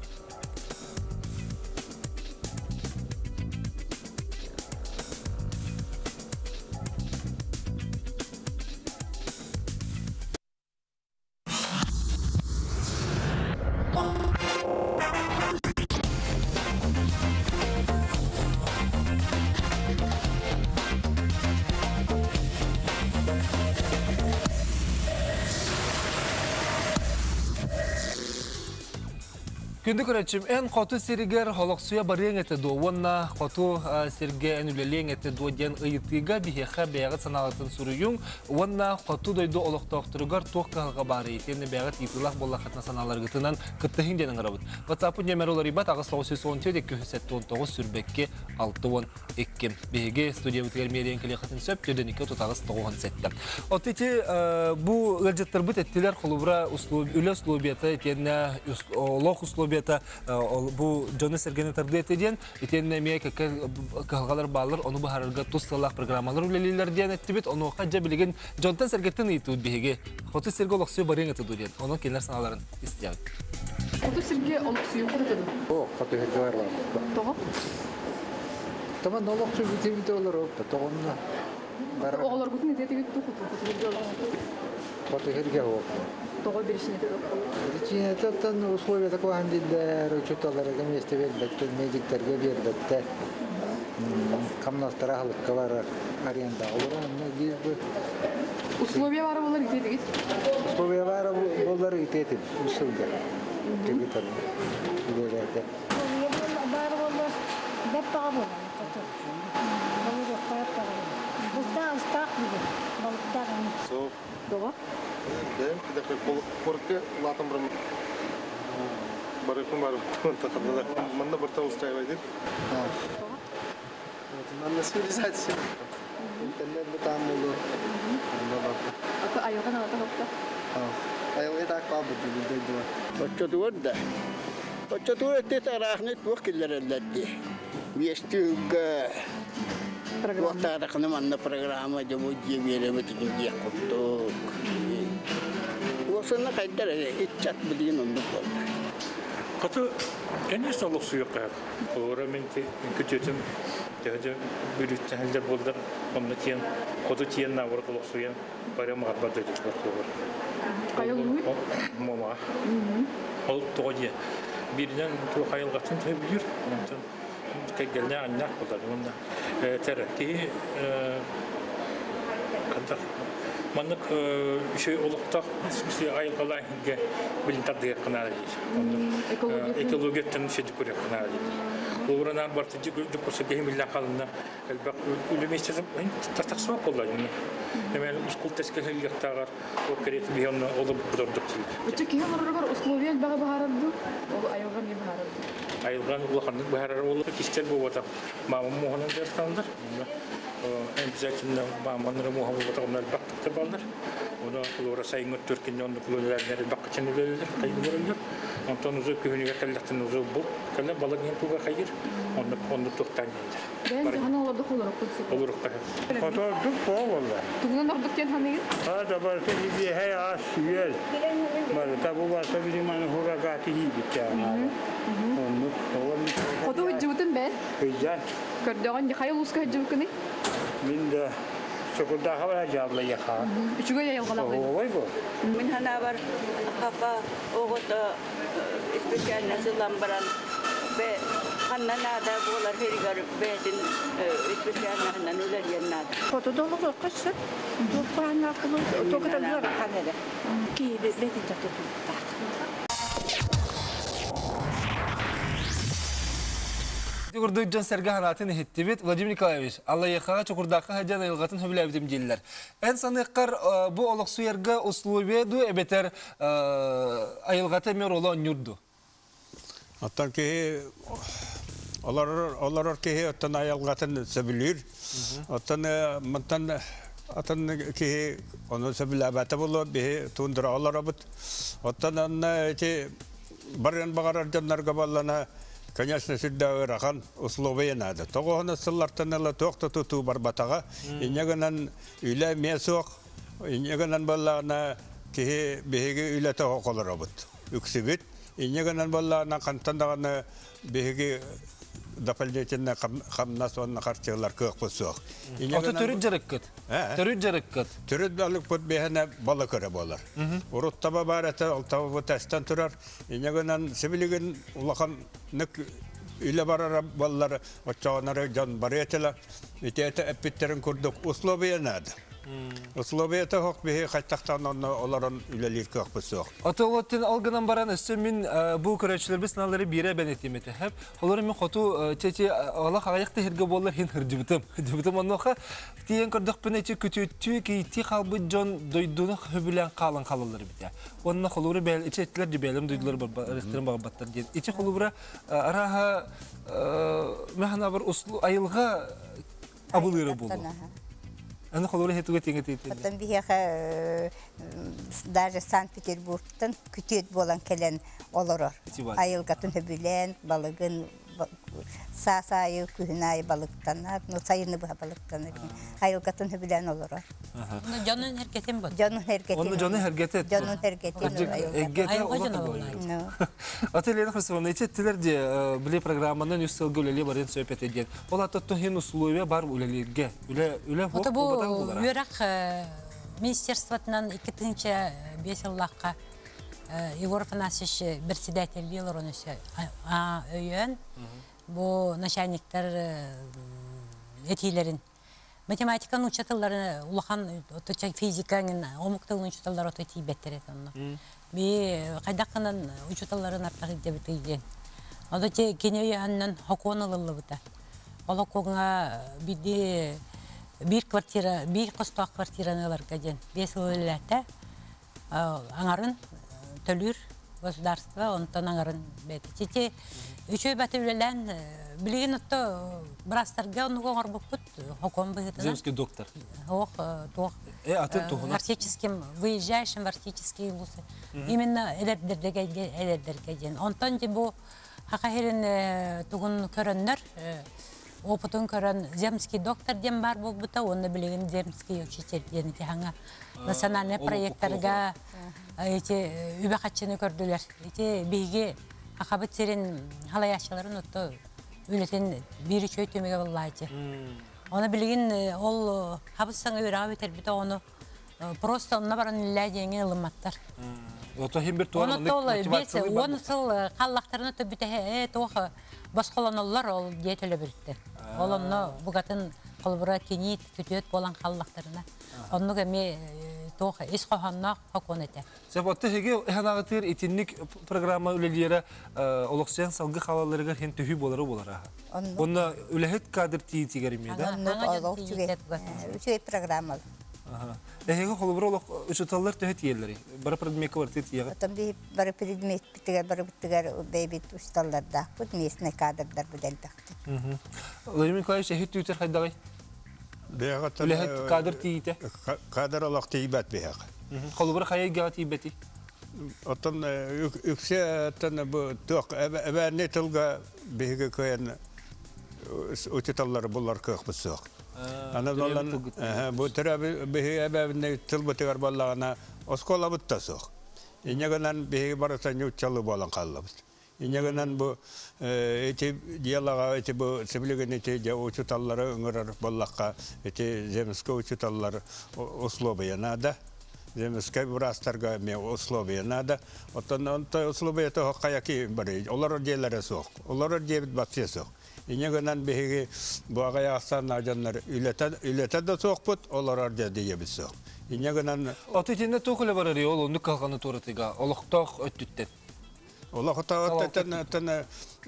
Күнді көрәтшім, ән қоту сиргер холоқсуя барен әті доуынна, қоту сирге ән үлелен әті доуден ұйытыға бейеқа бәғыт саналатын сүрүйің, онна қоту дойду олықтауқтырығар тоққағыға бары етені бәғыт етілақ болақатына саналар ғытынан күттіхін денің ғырабыд. Ватсапын немер олар ибат ағыс лаусы он төрт екі жүз он тоғыз сүрбекке алты он екі. Бейге студия өтігер мерейін келе қатын сөп, төрден екі тұтағыз тоғын сәтті. Отеті бұл ғылжеттір бұт әттілер қолыбыра үлі ұслубеті, етені олық ұслубеті бета бу Джонни Сергене тардет edен, итенне мия калгалар балар, onu baharga tustалах программалар үлелилер ден эттибит, onu хажа билеген Джонтан Сергеттен итү биге. Хоту Серге олоксу барен эту ден. Onu келер саналарын истият. Хоту Серге олоксу курден. О, хоту Серге бар. Того? Тама олоксу битибит олар, тогонна. Оголор бүтүн этебит тухут, хоту Серге олоксу. Хоту Серге ол. Того берешіне де Причина таттан условия такого хандилдер учеталары месте бербетте, медиктерге бербетте. Камнастара халыкка бар аренда алар, аны условия бар болар итедигит. Условия бар болар итетин, усулда. Тегитер. Билерде. Бар болар, деп табылар. Балык кайта. Бузда устак биде. Балыктагы. Со. Дого? Дем, кидек корке латым бир. Барыкым бар. Такында мында бирта устайбайды. Манна цивилизация. Интернет бутан болду. Ата айылган ата хопта. Айылга так бабы диде. Очотуорда. Очотуор тетарахнет вакиллерелдди. Бестүг программа кына манна программа жабо жебере бетин якутто. Осына кайдар ичат билген онду бол. Каты, конечно, лох суйка. Ораменте күтетим. Теже бүрүттен хәлдер булдар. Онны тиен, коду тиен на ворк лох суян. Баря махаббат дечик бар. Кайылуй? Мама. Ол тоге. Бирден ту кайылгатын тебир. Онтон кайгелне аннак булдар. Монда терәки кандай Маннык şey olukta şey ayılgalarga bilintar diye kanal değil. Ekolojiyetten şey diyor kanal değil. Oradan bartıcı gördük kursa gehmilla kalında. Elbak ülümeyeceğim. Tataksuwa kollayın. Hemen uskul teskelli yaktagar o kret bir yana olup durduk. Bütün ki onlar var условия baga bahardı. O ayılgan gibi bahardı. Ayılgan ulaqanlık baharar olup kişisel bu vatan. Mamam Mohan'ın derstandır. Обязательно маманры мухаммад батагымнар бактыкты балдар. Оны кулора сайын төркин онды кулорлар бакчаны белдер, кайгырылар. Антон узу көһүнүгө келлектен узу бул. Келе балык ен туга кайыр. Онды онды токтан Ben de hani oldu kolları kursu. Olur kayır. Foto duk po valla. Tugnan ordukten hani? Ha da var ki bir hey asiyel. Var tabu var tabi liman hura gati hi bitti. Onu onu. Foto hücumutun ben. Güzel. Gördüğün gibi hayal uska hücumukunu. Min de sokulda hava cevabla yaka. Üçüge yayılgalar. Oy bu. Min hana var hapa oğuta spesiyal nasılan baran ve hanna nada bolar herigar bedin spesiyal hanna nular yennada. Foto dolu kaçsın. Topağına kulu tokada bir kanede. Ki beti tuttu. Gördük can sergi hanatını hittibit Vladimir Nikolaevich Allah yakağa çukurdağı hacan ayılgatın hübile evidim diller. En sanıqqar bu olaq suyarga uslubi du ebeter ayılgata mer olan yurdu. Attan ki olar olar ki attan ayılgatın sebilir. Attan mantan attan ki onu sebilabata bulu bir tundra olar abut. Attan anna ki baryan bagarar canlar ballana Конечно, всегда рахан условия надо. Того на сыллартанала тохта туту барбатага, и неганан үле месок, и неганан баллана ки беге үле тоо колоробут. Үксибит, и неганан баллана кантандагана беге дапалдетенне хамнас онна харчылар көк болсок. Аты төрүт жарыккыт. Төрүт жарыккыт. Төрүт балык бут бехне балык көрө болар. Уруттаба барата алтабы бу тастан турар. Инегенен сибилиген улахан ник үле барара баллар очоонары жан баретела. Итете эпиттерин курдук условия нада. Условия тохок бе хаттактан оларын үлелер көк болсок. Атолоттен алгынан баран өсө мен бу көрөчүлөр биз налары бире бенетимете хеп. Олар мен хоту чече ала каякты херге боллар хин хыржыбытым. Жыбытым онноха тиен көрдүк бенече күтүттү ки ти калбы жон дойдуну хөбүлөн калын калылар бите. Онна холуру бел ичеттилер дибелим дойдулар ресторан багаттар ден. Иче холура араха механа бир услу айылга абылыры болду. Она холоре хетуга теңете. Потом бияха даже Санкт-Петербургтан күтет болан келен олорор. Айылгатын хөбүлен, балыгын сасайы күнай балыктанат, но сайыны бу балыктанат. Айылгатын хөбүлен олорор. Жанын херкетен бу. Жанын херкетен. Onu canı hergete. Жанын херкетен. Ayılga Ateliyene Христовна, ичеттилер де биле программанын үстел гөлеле барын сөйпет еден. Ола тоттухин условия бар үлелерге. Үле үле хок болбатан булар. Бирак министерствотан икkinchi беш жыллакка Егор Афанасьевич председатель Белоруссии а өйөн бу начальниктар этилерин математиканы учатылары улахан физиканың омуктылын учатылары отой тибеттер этонно. Би кайдакынан учатыларын артак деп тийден. Ода те кенеяннан хоконылылы бута. Ола когна биди бир квартира, бир костак квартираналарга ден. Бес өлеләтә аңарын төлүр государство онтан аңарын бет. Тете үчөй батылелен билген отто брастарга онуго горбукут хокон быгытына. Земский доктор. Ох, тох. Э, а ты тухуна. Арктическим выезжающим в арктические лусы. Именно элердерге элердерге ден. Онтан де бу хакахерин тугун көрөннөр опытын көрөн земский доктор дем бар болбута, онны билеген земский учитель ден ханга национальный проекттарга эти үбакатчыны көрдүлөр. Эти биге акабыт серин халаячыларын отто үлетен бир үчөй төмөгө боллайчы. Оны билген ол хабыссаңа үрагы бетербите оны просто онна баран илля деңе ылыматтар. Ото хим бир туар мотивация. Оны сыл каллактарына төбүтө э тохо басколоноллар ол жетеле биртти. Ол онно бугатын колбура кенит күтөт болан каллактарына. Онну геме тохо эс коханна хоконете. Сепотте хеге ханагытыр этинник программа үлелери олоксен салгы халаларга хен төһү болары болара. Онна үлехет кадр тиитигер меда. Онно үчөй программа. Ага. Эһеге холбур олок учуталлар төһөт иелери. Бара предмет квартет иега. Атам би бара предмет биттигер бара биттигер бейбит учуталларда. Бут местный кадрдар бүдәлдәкте. Мм. Владимир Николаевич эһит түтер хайдагай. Бегата. Үлехет кадр тиите. Кадр олок тиибат бега. Холбур хайга тиибети. Отон үксе тан бу ток эбәне тылга беге көен учуталлар булар кык бусак. Ана доллан бу терәбе беге әбәбне тылбытыгар баллагана оскола буттасык. Инегеннән беге барыса нючалы балан каллабыз. Инегеннән бу эти диалага эти бу сиблеген эти учуталлары ыңгырар баллакка эти земский учуталлар условия надо. Земский брастарга ме условия надо. Оттан онта условия то каяки бары. Олар диеләре сок. Олар диебит батсесок. Инегеннән беге буага ясан аҗаннар үләтә үләтә дә сокпут, олар арда диебез сок. Инегеннән атытында токылы бар ри, ол онды калганы турытыга, олокток өттүттен. Олокта өттүттен тен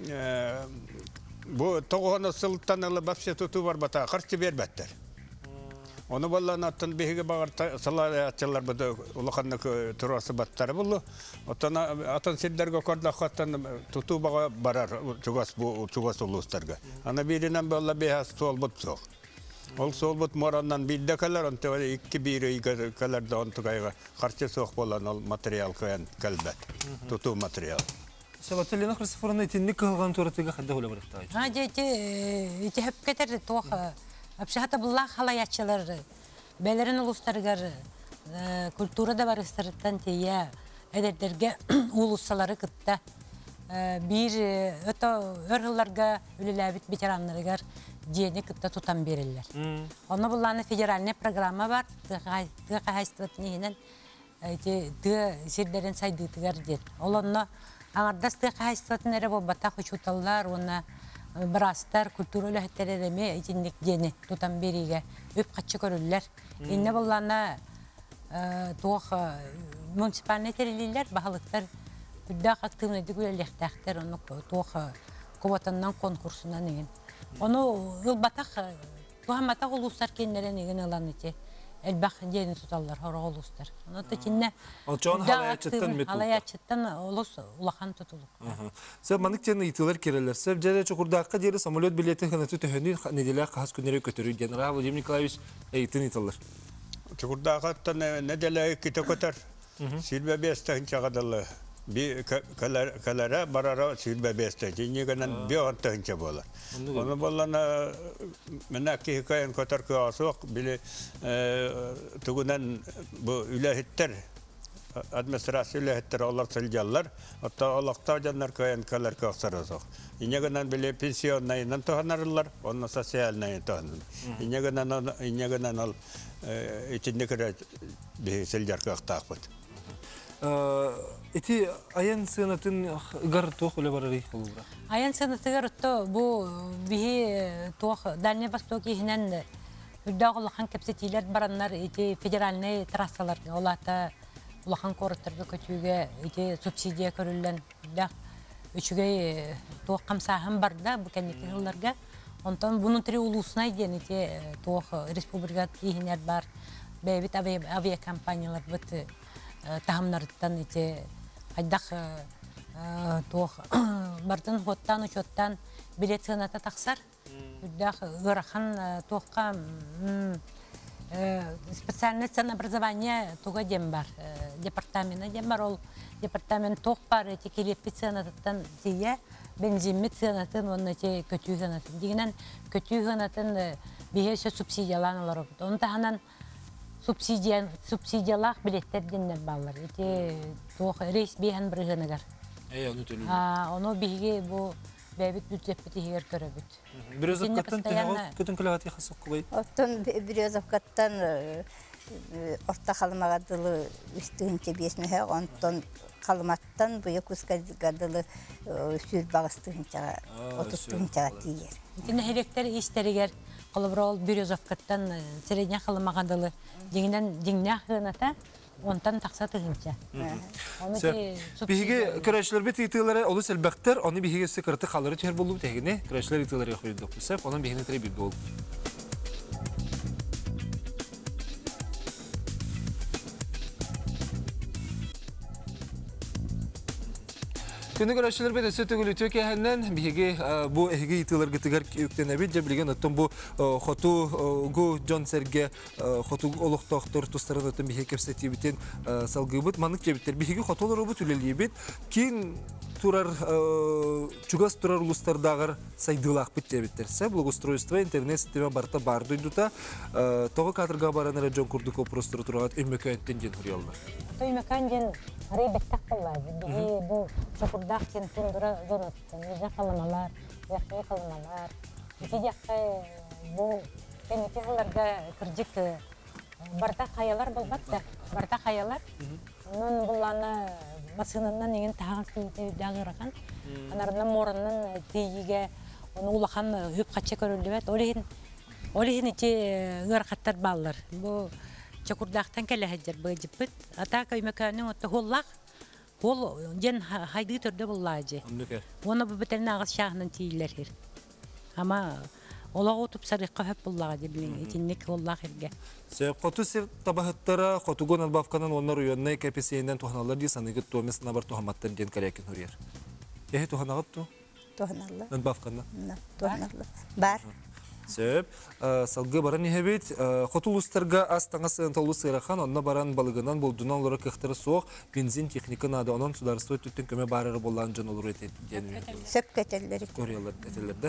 бу тогоны сылтан алы бапсе туту бар бата, карчы бербәттер. Оны баллан аттан беге багар салар ачалар буда улаханны турасы баттары булу. Оттан атын сиддерге корда хаттан туту бага барар чугас бу чугас улустарга. Ана биринен балла бехас сол бутсок. Ол сол бут мораннан бидде калар онта икки бири каларда онтугайга карчы сок болан ол материал кыян калбат. Туту материал. Сабатылына Христофорны тинник калган турытыга хадда хула барыктай. Ha jeti iti hep keter toha. Апшахата булла халаячылар белерин улустаргар культурада барыстырыттан тия эдердерге улуссалары кытта бир өтө өргылларга үлеләбит ветераннарыгар дени кытта тутан берилер. Оны булланы федеральный программа бар. Тыга хайстратнинен эти ды сирдерин сайдытыгар дет. Олонно аңардасты хайстратнере болбата хочуталлар, оны брастар культура өләһеттереме итинник дени тутан бериге өп качы көрүлләр. Инне буллана тох муниципальный терилилер баһалыктар бүддә активный дигүләхтәхтер оны тох кубатаннан конкурсына неген. Оны ылбатак тухамата улустар кеннере неген алан ите. Элбах дени туталлар хоролустар. Оны тетинне Олчон халаячыттан мету. Халаячыттан улус улахан тутулук. Сәп маныктен итилер керелер. Сәп жәле чукурдакка дери самолет билеты ханаты төһөнү неделя кас күнөрө көтөрү генерал Владимир Николаевич эйтин итилер. Чукурдакка неделя ките көтөр. Силбе бестен чагадылы. Би калара барара силбе бестен. Жинегенен би антынча болар. Оны боллана менәки хикаян көтөр кыасык биле тугунан бу үләһиттер администрация үләһиттер алар сылҗаллар. Атта алакта жаннар каян калар кыасырасык. Инегенен биле пенсионнайнан тоханарлар, онна социальный тохан. Инегенен инегенен ал этинне керә би сылҗар кыактакбыт. Эти аян сынатын гар тох үле барары холура. Аян сынатыгар то бу бихи тох Дальний Восток ихнен үддагылхан кепсетилер бараннар эти федеральный трассалар олата улахан корыттырды көтүүгө эти субсидия көрүлгөн да үчүгөй тох камсахан барда бу кенеки жылдарга онтон бунун тири улуусунай ден эти тох республика ихнер бар бебит авиакомпаниялар бут тахамнарыттан эти айдах тох бартын хоттан учоттан билет сыната таксар үддах ырахан тохка специальное ценообразование туга дем бар департамента дем бар ол департамент тох бар эти келепи ценатан тие бензинми ценатын онна те көтүү ценатын дигинен көтүү ценатын бихеше субсидияланалар онтаханан субсидия субсидиялах билеттер диннер баллар эти тох рейс бихан брыгынагар э ону төлү а ону биге бу бебит бюджет битигер көрөбүт Березовкаттан көтөн көлөгат яхасык кубай оттон Березовкаттан орта халмагадылы үстүнче бесмеhe онтон калматтан буя кускадылы сүр багыстыгынча отуттугунча тиер тине херектер истеригер Колоброл Березовкаттан средня халмагадылы дигинен дигнах гыната онтан такса тыгынча. Биһиге көрәчләр бит ителәре олы сәлбәктер, аны биһиге секретар халары тәр булып тәгене, көрәчләр ителәре хөрдө кусап, аны биһине тәрбит бул. Көне көрәчләр бит эсе түгел төкәһеннән биһиге бу эһиге ителәргә тигәр үктәнә бит җәблегән оттан бу хоту гу Джон Серге хоту олуг доктор тустарын оттан биһиге кепсәти битен салгыбыт манык җәбиттер биһиге хотулар бу түләли бит кин турар чугас турар улустардагыр сайдылак бит җәбиттер сә благоустройство интернет система барта бар дойдута тогы кадрга баранара Джон Курдуко просто тургат өммәкәнтен дин хөрьяллар Өммәкәнтен рейбеттак буллар биһиге бу Дахтин тундура зонаттан, yüzden kalamalar, yakaya kalamalar. İki yakaya bu keneki hılarga kırcık barta kayalar bulmakta, barta kayalar. Onun bulanı masınından egen tağın sıyıtı dağırakan. Anarından moranın teyige onu ulakan hüp kaçça körüldüvet. Olihin içi ığırkattar bağlar. Bu çakurdaktan kelle heccer bıcıpıt. Ata köymekönün otta hollak. Ол жен хайды түрдө буллажы. Оны бу бетерин агыс шахнын тийлер. Ама олага утуп сарыкка хөп буллага билин итинник оллах эрге. Сөп коту сер табахаттара котугон албавканан оннор уйоннай каписейден туханалар ди саныгы томес набар тухаматтан ден карякин хурьер. Эхе туханагат ту? Туханалар. Албавканна. Туханалар. Бар. Сөп салгы баран ехебет хотулустарга астаңасы анталус ырахан онна баран балыгынан болдунан олара кыхтары соқ бензин техника нады онон сударство түттен көме барары болан жан олар өтет ден сөп кетелер корьялар этелерде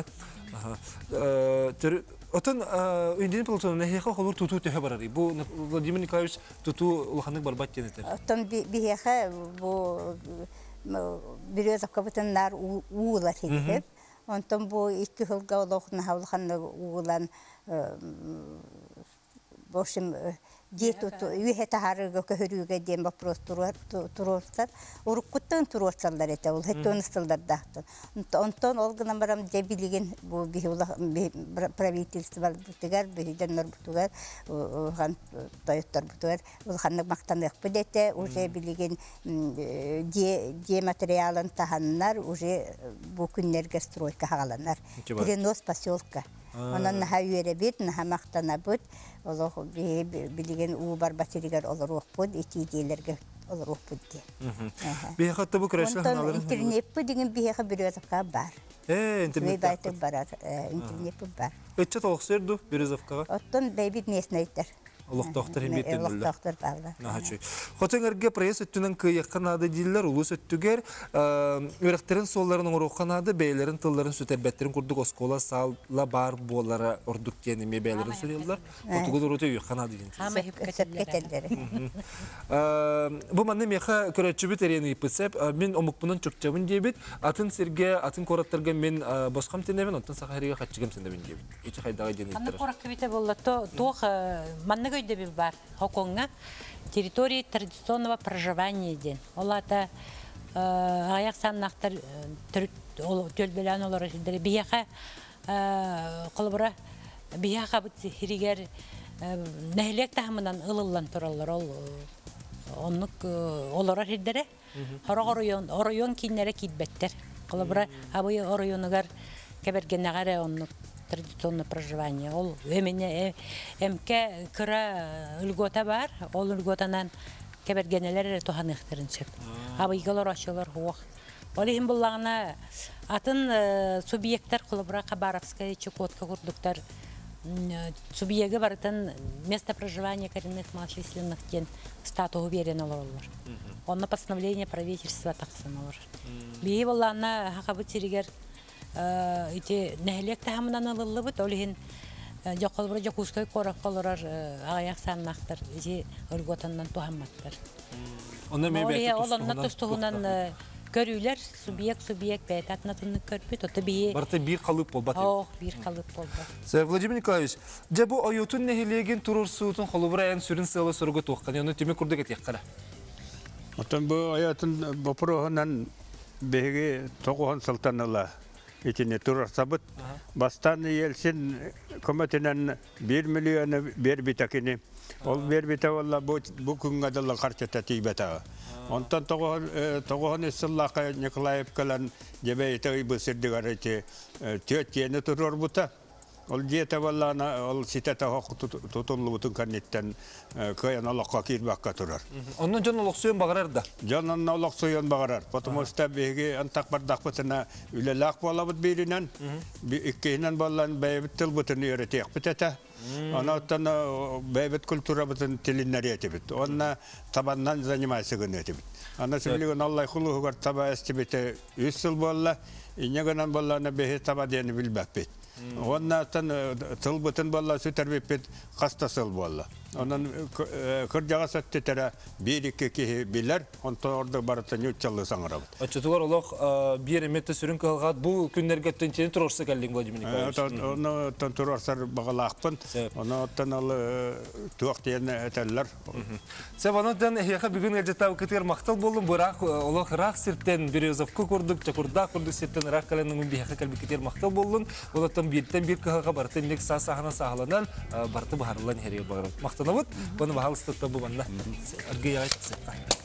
отон үнден платон нехе холур туту төһө барары бу Владимир Николаевич туту улханык барбат денетер отон бихеха бу Березовка бутыннар уулар хидеп Онтон бу икки хылга олохна хавлаханны угулан в общем где-то үйе тахарыга көһөрүүгө дем вопрос турурсар уруккуттан турурсалдар эте ол хеттон стылдардактан онтон ол гына барам дебилиген бу бихула правительство бутугар бихиденнер бутугар хан тоyоттор бутугар ол ханны мактанып бидете уже билиген де материалын таханнар уже бу күннерге стройка хагаланар перенос поселка Онан хайыре бит, нахамактана бит, олох билеген у бар батеригер олорук бит, итидилерге олорук бит. Бехатта бу крашла ханалар. Интернет бу деген беха Березовка бар. Э, интернет. Бейбайты бар, интернет бу бар. Эче толксерду Березовкага. Оттон бейбит неснейтер. Allah doktor hem yetten Allah doktor bağlı. Nahaçı. Xotengerge press ötünen kıyakanadı diller ulus ötüger örekterin sollarının orokanadı beylerin tılların süterbetlerin kurduk oskola salla bar bolara orduk yenime beylerin söylüyorlar. Otugu dorotu yakanadı din. Ama hep ketelleri. Bu mannem yaha köreçübü tereni ipsep men omukpunun çokçabın debit atın serge atın koratlarga men boskam tenemen ondan sahariga kaçıgım senden debit. Hiç haydaga denetler. Anı korak kibite bolla to to manne көйді бил бар. Хоконга территории традиционного проживания ден. Олата аяқ саннақтар төлбелен олар бияқа қолыбыра бияқа бұт хиригер нәхілек тағымынан ұлылан тұралар ол онлық олар хирдері. Хорог оройон киннере китбеттер. Қолыбыра абы оройонығар кәбергеннағары онлық традиционное проживание. Ол өмене эмке кыра үлгота бар, ол үлготанан кебергенелер тохан ихтеринчек. Абыйгалар ашылар хуак. Ол ихин буллагына атын субъекттер кылыбыра Хабаровская, Чукотка курдуктар субъекты барытын место проживания коренных малочисленных кен статус уверен олар. Онна постановление правительства таксын олар. Бии буллагына хакабы тиригер ити нәһлек тәһәмнән алылы бит олыһын якылбыр якускай корак калырар аяк саннактыр ити өлгөтәннән тухамматтыр. Онда мәбәт олонна тустугунан көрүләр субъект субъект бәйтатны тынны көрпүт оты бии барты бир калып болбат. Ох, бир калып болду. Сәй Владимир Николаевич, жа бу оютун нәһлеген турur суутун холубраян сүрин сылы сорго туккан. Яны теме курдык этек кара. Отон бу оютун бопроһынан беге тогоһон сылтаныла. Итине турар сабыт. Бастан елсин көмөтүнөн bir миллион бер битакини. Ол бер бита валла бу бу күнгө дала карчата тийбета. Онтан тогон тогон сыллака Николаев калан жебейте бу сирдигарете төтөне турар бута. Ол жете валла ол ситата хок тутулу бутун канеттен каян алакка кирбакка турар. Онун жон олоксуен багарар да. Жонун олоксуен багарар. Потому что беге антак бардак бутына үлелак болабыт беринен. Иккенен баллан бейбиттил бутун өретек битета. Анаттан бейбит культура бутун тилиннерети бит. Онна табаннан занимайся гынети бит. Ана сөйлеген Аллах хулугар таба эстибите үч жыл болла. Инегенен балланы бехе таба дени билбек бит. Оннан тыл бутун болла сүтәрбеп бит кастасыл болла. Онан кыржага саттетера бир-iki ки билер, онтон орда барата нюччалы саңырабыт. Ачытугар олох бир эметте сүрүн кылгат бу күннерге тенчен турурса келдиң Владимир Николаевич. Оны тон турарсар багалакпын. Оны тон ал туактен этеллер. Севанатан яха бүгүн эжетау кетер мактал болдум, бирок олох рак сиртен Березовку курдук, Чакурда курдук сиртен рак каленин бияха келби кетер мактал болдун. Олоттан биттен бир кыга бартын нек сасахана сахаланан барты бахарлан херге бар. Мактанабыт, буну бахалстыкта бу банда. Агыя айтсак.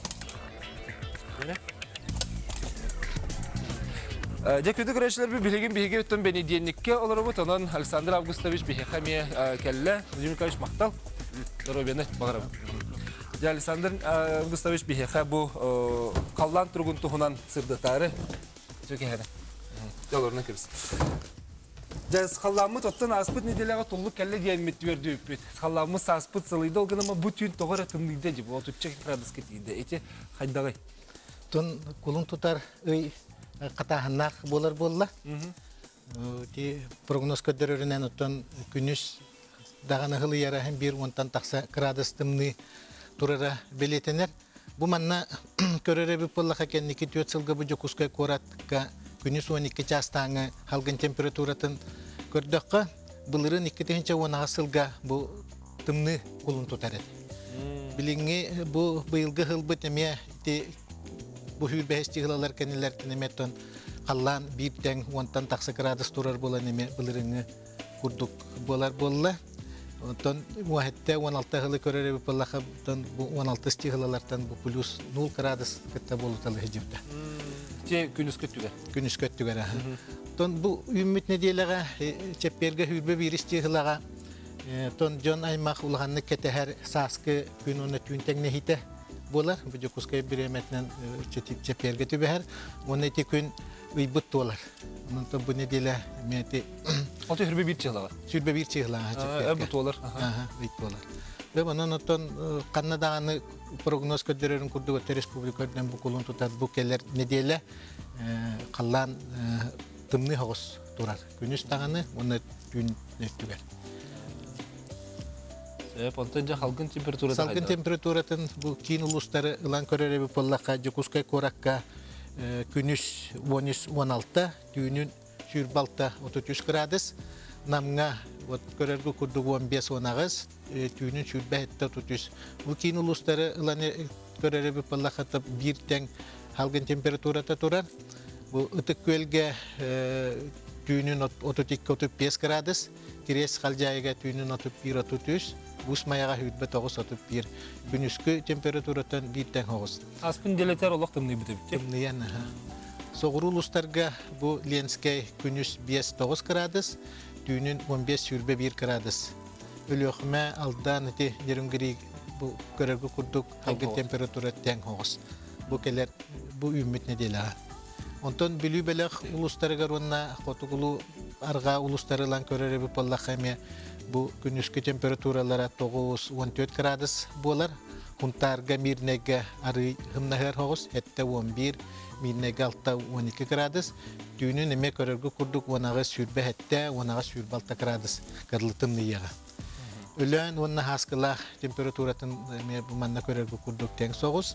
Декүдү көрөчлөр билеген биге өттөн бени диенникке олорбут, онон Александр Августович бихехаме келле, Владимир Николаевич мактал. Здоровьяны багарабыт. Александр Августович бихеха бу каллан тургун тухунан сырдытары. Жөкехене. Жолоруна кирс. Жас халламы тоттан аспыт неделяга толлук келле диемет берди өппет. Халламы аспыт сылыйды олгынама бу түн тогора тымдыйды деп, ол түчек градус кетиде. Эти хайдагай. Тон кулун тутар ый катаханнак болар болла. Ти прогноз көдөрөрүнөн оттон күнүс даганы хылы яра һәм бир онтан такса градус тымны турара билетенер. Бу манна көрөрө бу болла хакен iki төрт жылга бу жокускай коратка күнүс он iki частаңы халгын температуратын көрдөккө былырын iki он асылга бу тымны кулун тутар. Билинги бу быйылгы хылбыт эме ти бу хүлбәһести хылалар кенелер тенеметтон каллан биттен онтан такса градус турар болан эме былырыны курдук болар болла. Онтон уахетте он алты хылы көрөрө бу боллаха бу он алты стихылалардан бу плюс ноль градус кетте болуталы хижимде. Те күнүс көттүгө. Күнүс көттүгө. Тон бу үмүт неделеге чепперге хүлбө биристи хылага тон жон аймак улганны кетехер саскы күнүнө түнтең нехите болар. Бу жокускай биреметнен четип чепперге түбәр. Оны эти күн уйбут толар. Онтон бу неделе мети Алты хүрбе бир чыгылага. Сүрбе бир чыгылага чепперге. Эбут толар. Аха, уйт толар. Бе онон оттон Канаданы прогноз көдөрөрүн курдук республикадан бу кулун тутар бу келер неделе каллан тымны хогус турар. Күнүс таганы оны түн нөттүгөр. Э, понтенжа халкын температурасы. Салкын температуратын бу кийин улустары ылан көрөрө бу поллакка жокускай коракка күнүс он үч он алты, түнүн сүрбалта отуз үч градус. намга вот көрөргө курдук он беш он агыс түйүнүн сүрбе этте тутус. Бу кийин улустары ыланы көрөрүп баллахатып бир тең халгын температурада турар. Бу ытык көлгө түйүнүн отуз эки отуз беш градус, кирес халжайга түйүнүн отуз бир отуз үч, бус маяга хүтбе тогуз отуз бир. Күнүскү температурадан бир тең тогуз. Аспын делетер олох тымны битеп. Тымныян. Соғыру улустарга бу Ленскай күнүс беш тогуз градус, түйүнүн он беш сүрбе бир градус. Өлөкмө алдан эти дерүнгүри бу көрөргө курдук халгын температура тең тогуз. Бу келер бу үмүт неделе. Онтон билүү белек улустарга ронна котугулу арга улустарылан көрөрөбү боллахаме бу күнүскү температуралары тогуз он төрт градус болар. Хунтарга мирнеге ары хымнахер тогуз, этте он бир, мирнеге алтта он эки градус. Түйүнүн эме көрөргө курдук онага сүрбе этте, онага сүрбе алты градус кырлытым нияга. Өлөн онна хаскыла температуратын эме бу манна көрөргө курдук тең тогуз.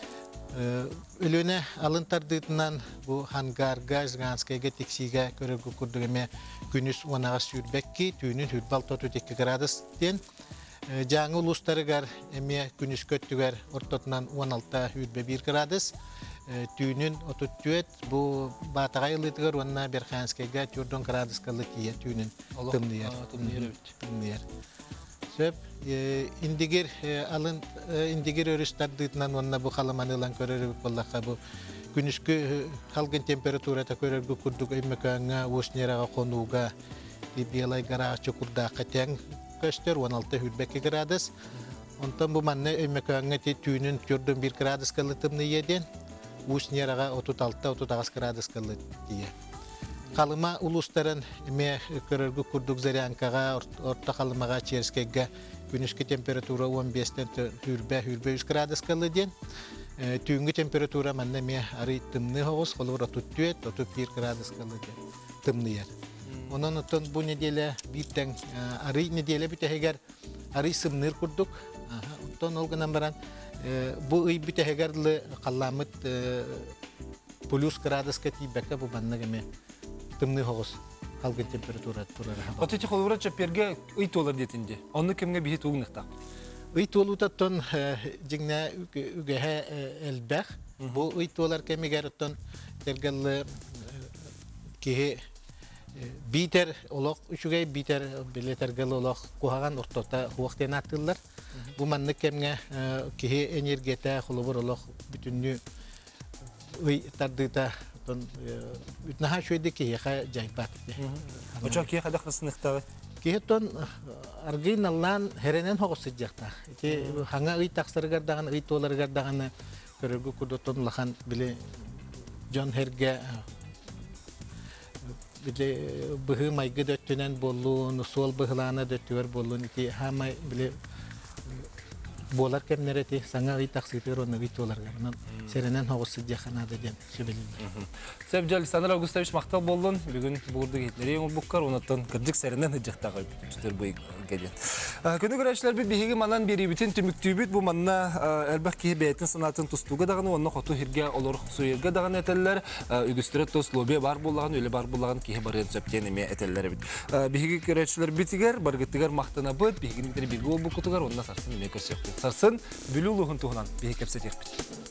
Өлөне алынтардытынан бу хангарга жганскайга тексиге көрөргө курдук эме күнүс онага сүрбекки, түйүнүн сүрбе алты отуз эки градус тен. Жаңы улустарыгар эме күнүс көттүгөр ортотунан он алты сүрбе бир градус. Түйүнүн отуз төрт бу батагай ылытыгар онна берханскайга төрт градус калытыя түйүнүн тымныя. Сөп индигер алын индигер өрүстардытынан онна бу халаманылан көрөрүп боллакка бу күнүскү халгын температурада көрөргө курдук эмекаңа оснерага конууга бибелай гараа чукурдаакка тең көстөр он алты сүрбе эки градус. Онтон бу манна эмекаңа түйүнүн төрт бир градус калытымны еден оснерага отуз алты отуз тогуз градус калытыя. Қалыма улустарын эме көрөргө курдук зарянкага орта калымага черскеге күнүскү температура он бештен хүрбе хүрбе үч градус калыден. Түйүнгү температура манна эме ары тымны тогуз, колор отуз төрт отуз бир градус калыден. Тымныяр. Онон отон бу неделе биттен ары неделе битегер ары сымныр курдук. Отон олгынан баран бу ый битегерлы калламыт плюс градуска тибекке бу манна эме тымны тогуз халгын температура турар. Отечи холура чаперге ый толар детинде. Онны кемге бихит угныкта. Ый толутаттан жигне үгеһе элбэх. Бу ый толар кемегер оттон тергелле ки битер олок үчүгей битер билетергел олок кухаган ортота хуактен аттылар. Бу манны кемге ки энергията холубур олок бүтүннү ый тардыта тон ütnaha şöyle ki ya jaypat. Oçak ki hada xısnıqta. Ki ton argin allan herenen hoğsıcakta. Ki hanga ıy taksırgardagan ıy tolargardagan körgü kudoton lahan bile John Herge bile bıhı maygı döttünen bolluğun sol bıhılana döttüver bolluğun ki hama bile bolar kemnereti sanga ıy taksırgar onu ıy tolargardan serenen hoğsıcakana deden söbelildi. Sevgili Alexander Augustovich maqtal boldun. Bugün buğurdu gitleri yolu bukkar, onattan kırcık serinden hıcıqtağı tütür bu gelin. Könü görüşler bir bihigi manan biri bütün tümüktübüt bu manna elbaq ki beyetin sanatın tustuğu dağını, onunla xotu hirge olur suyirge dağını eteller. Ügüstüre tos lobe bar bullağın, öyle bar bullağın ki barın söpten eme eteller bit. Bihigi görüşler bitiger, bargıttigar maqtana bıt, bihigin bir bilgi ol bu kutugar, onunla sarsın eme kösöktün. Sarsın, bülü uluğun tuğunan, bihig kepset yakbit.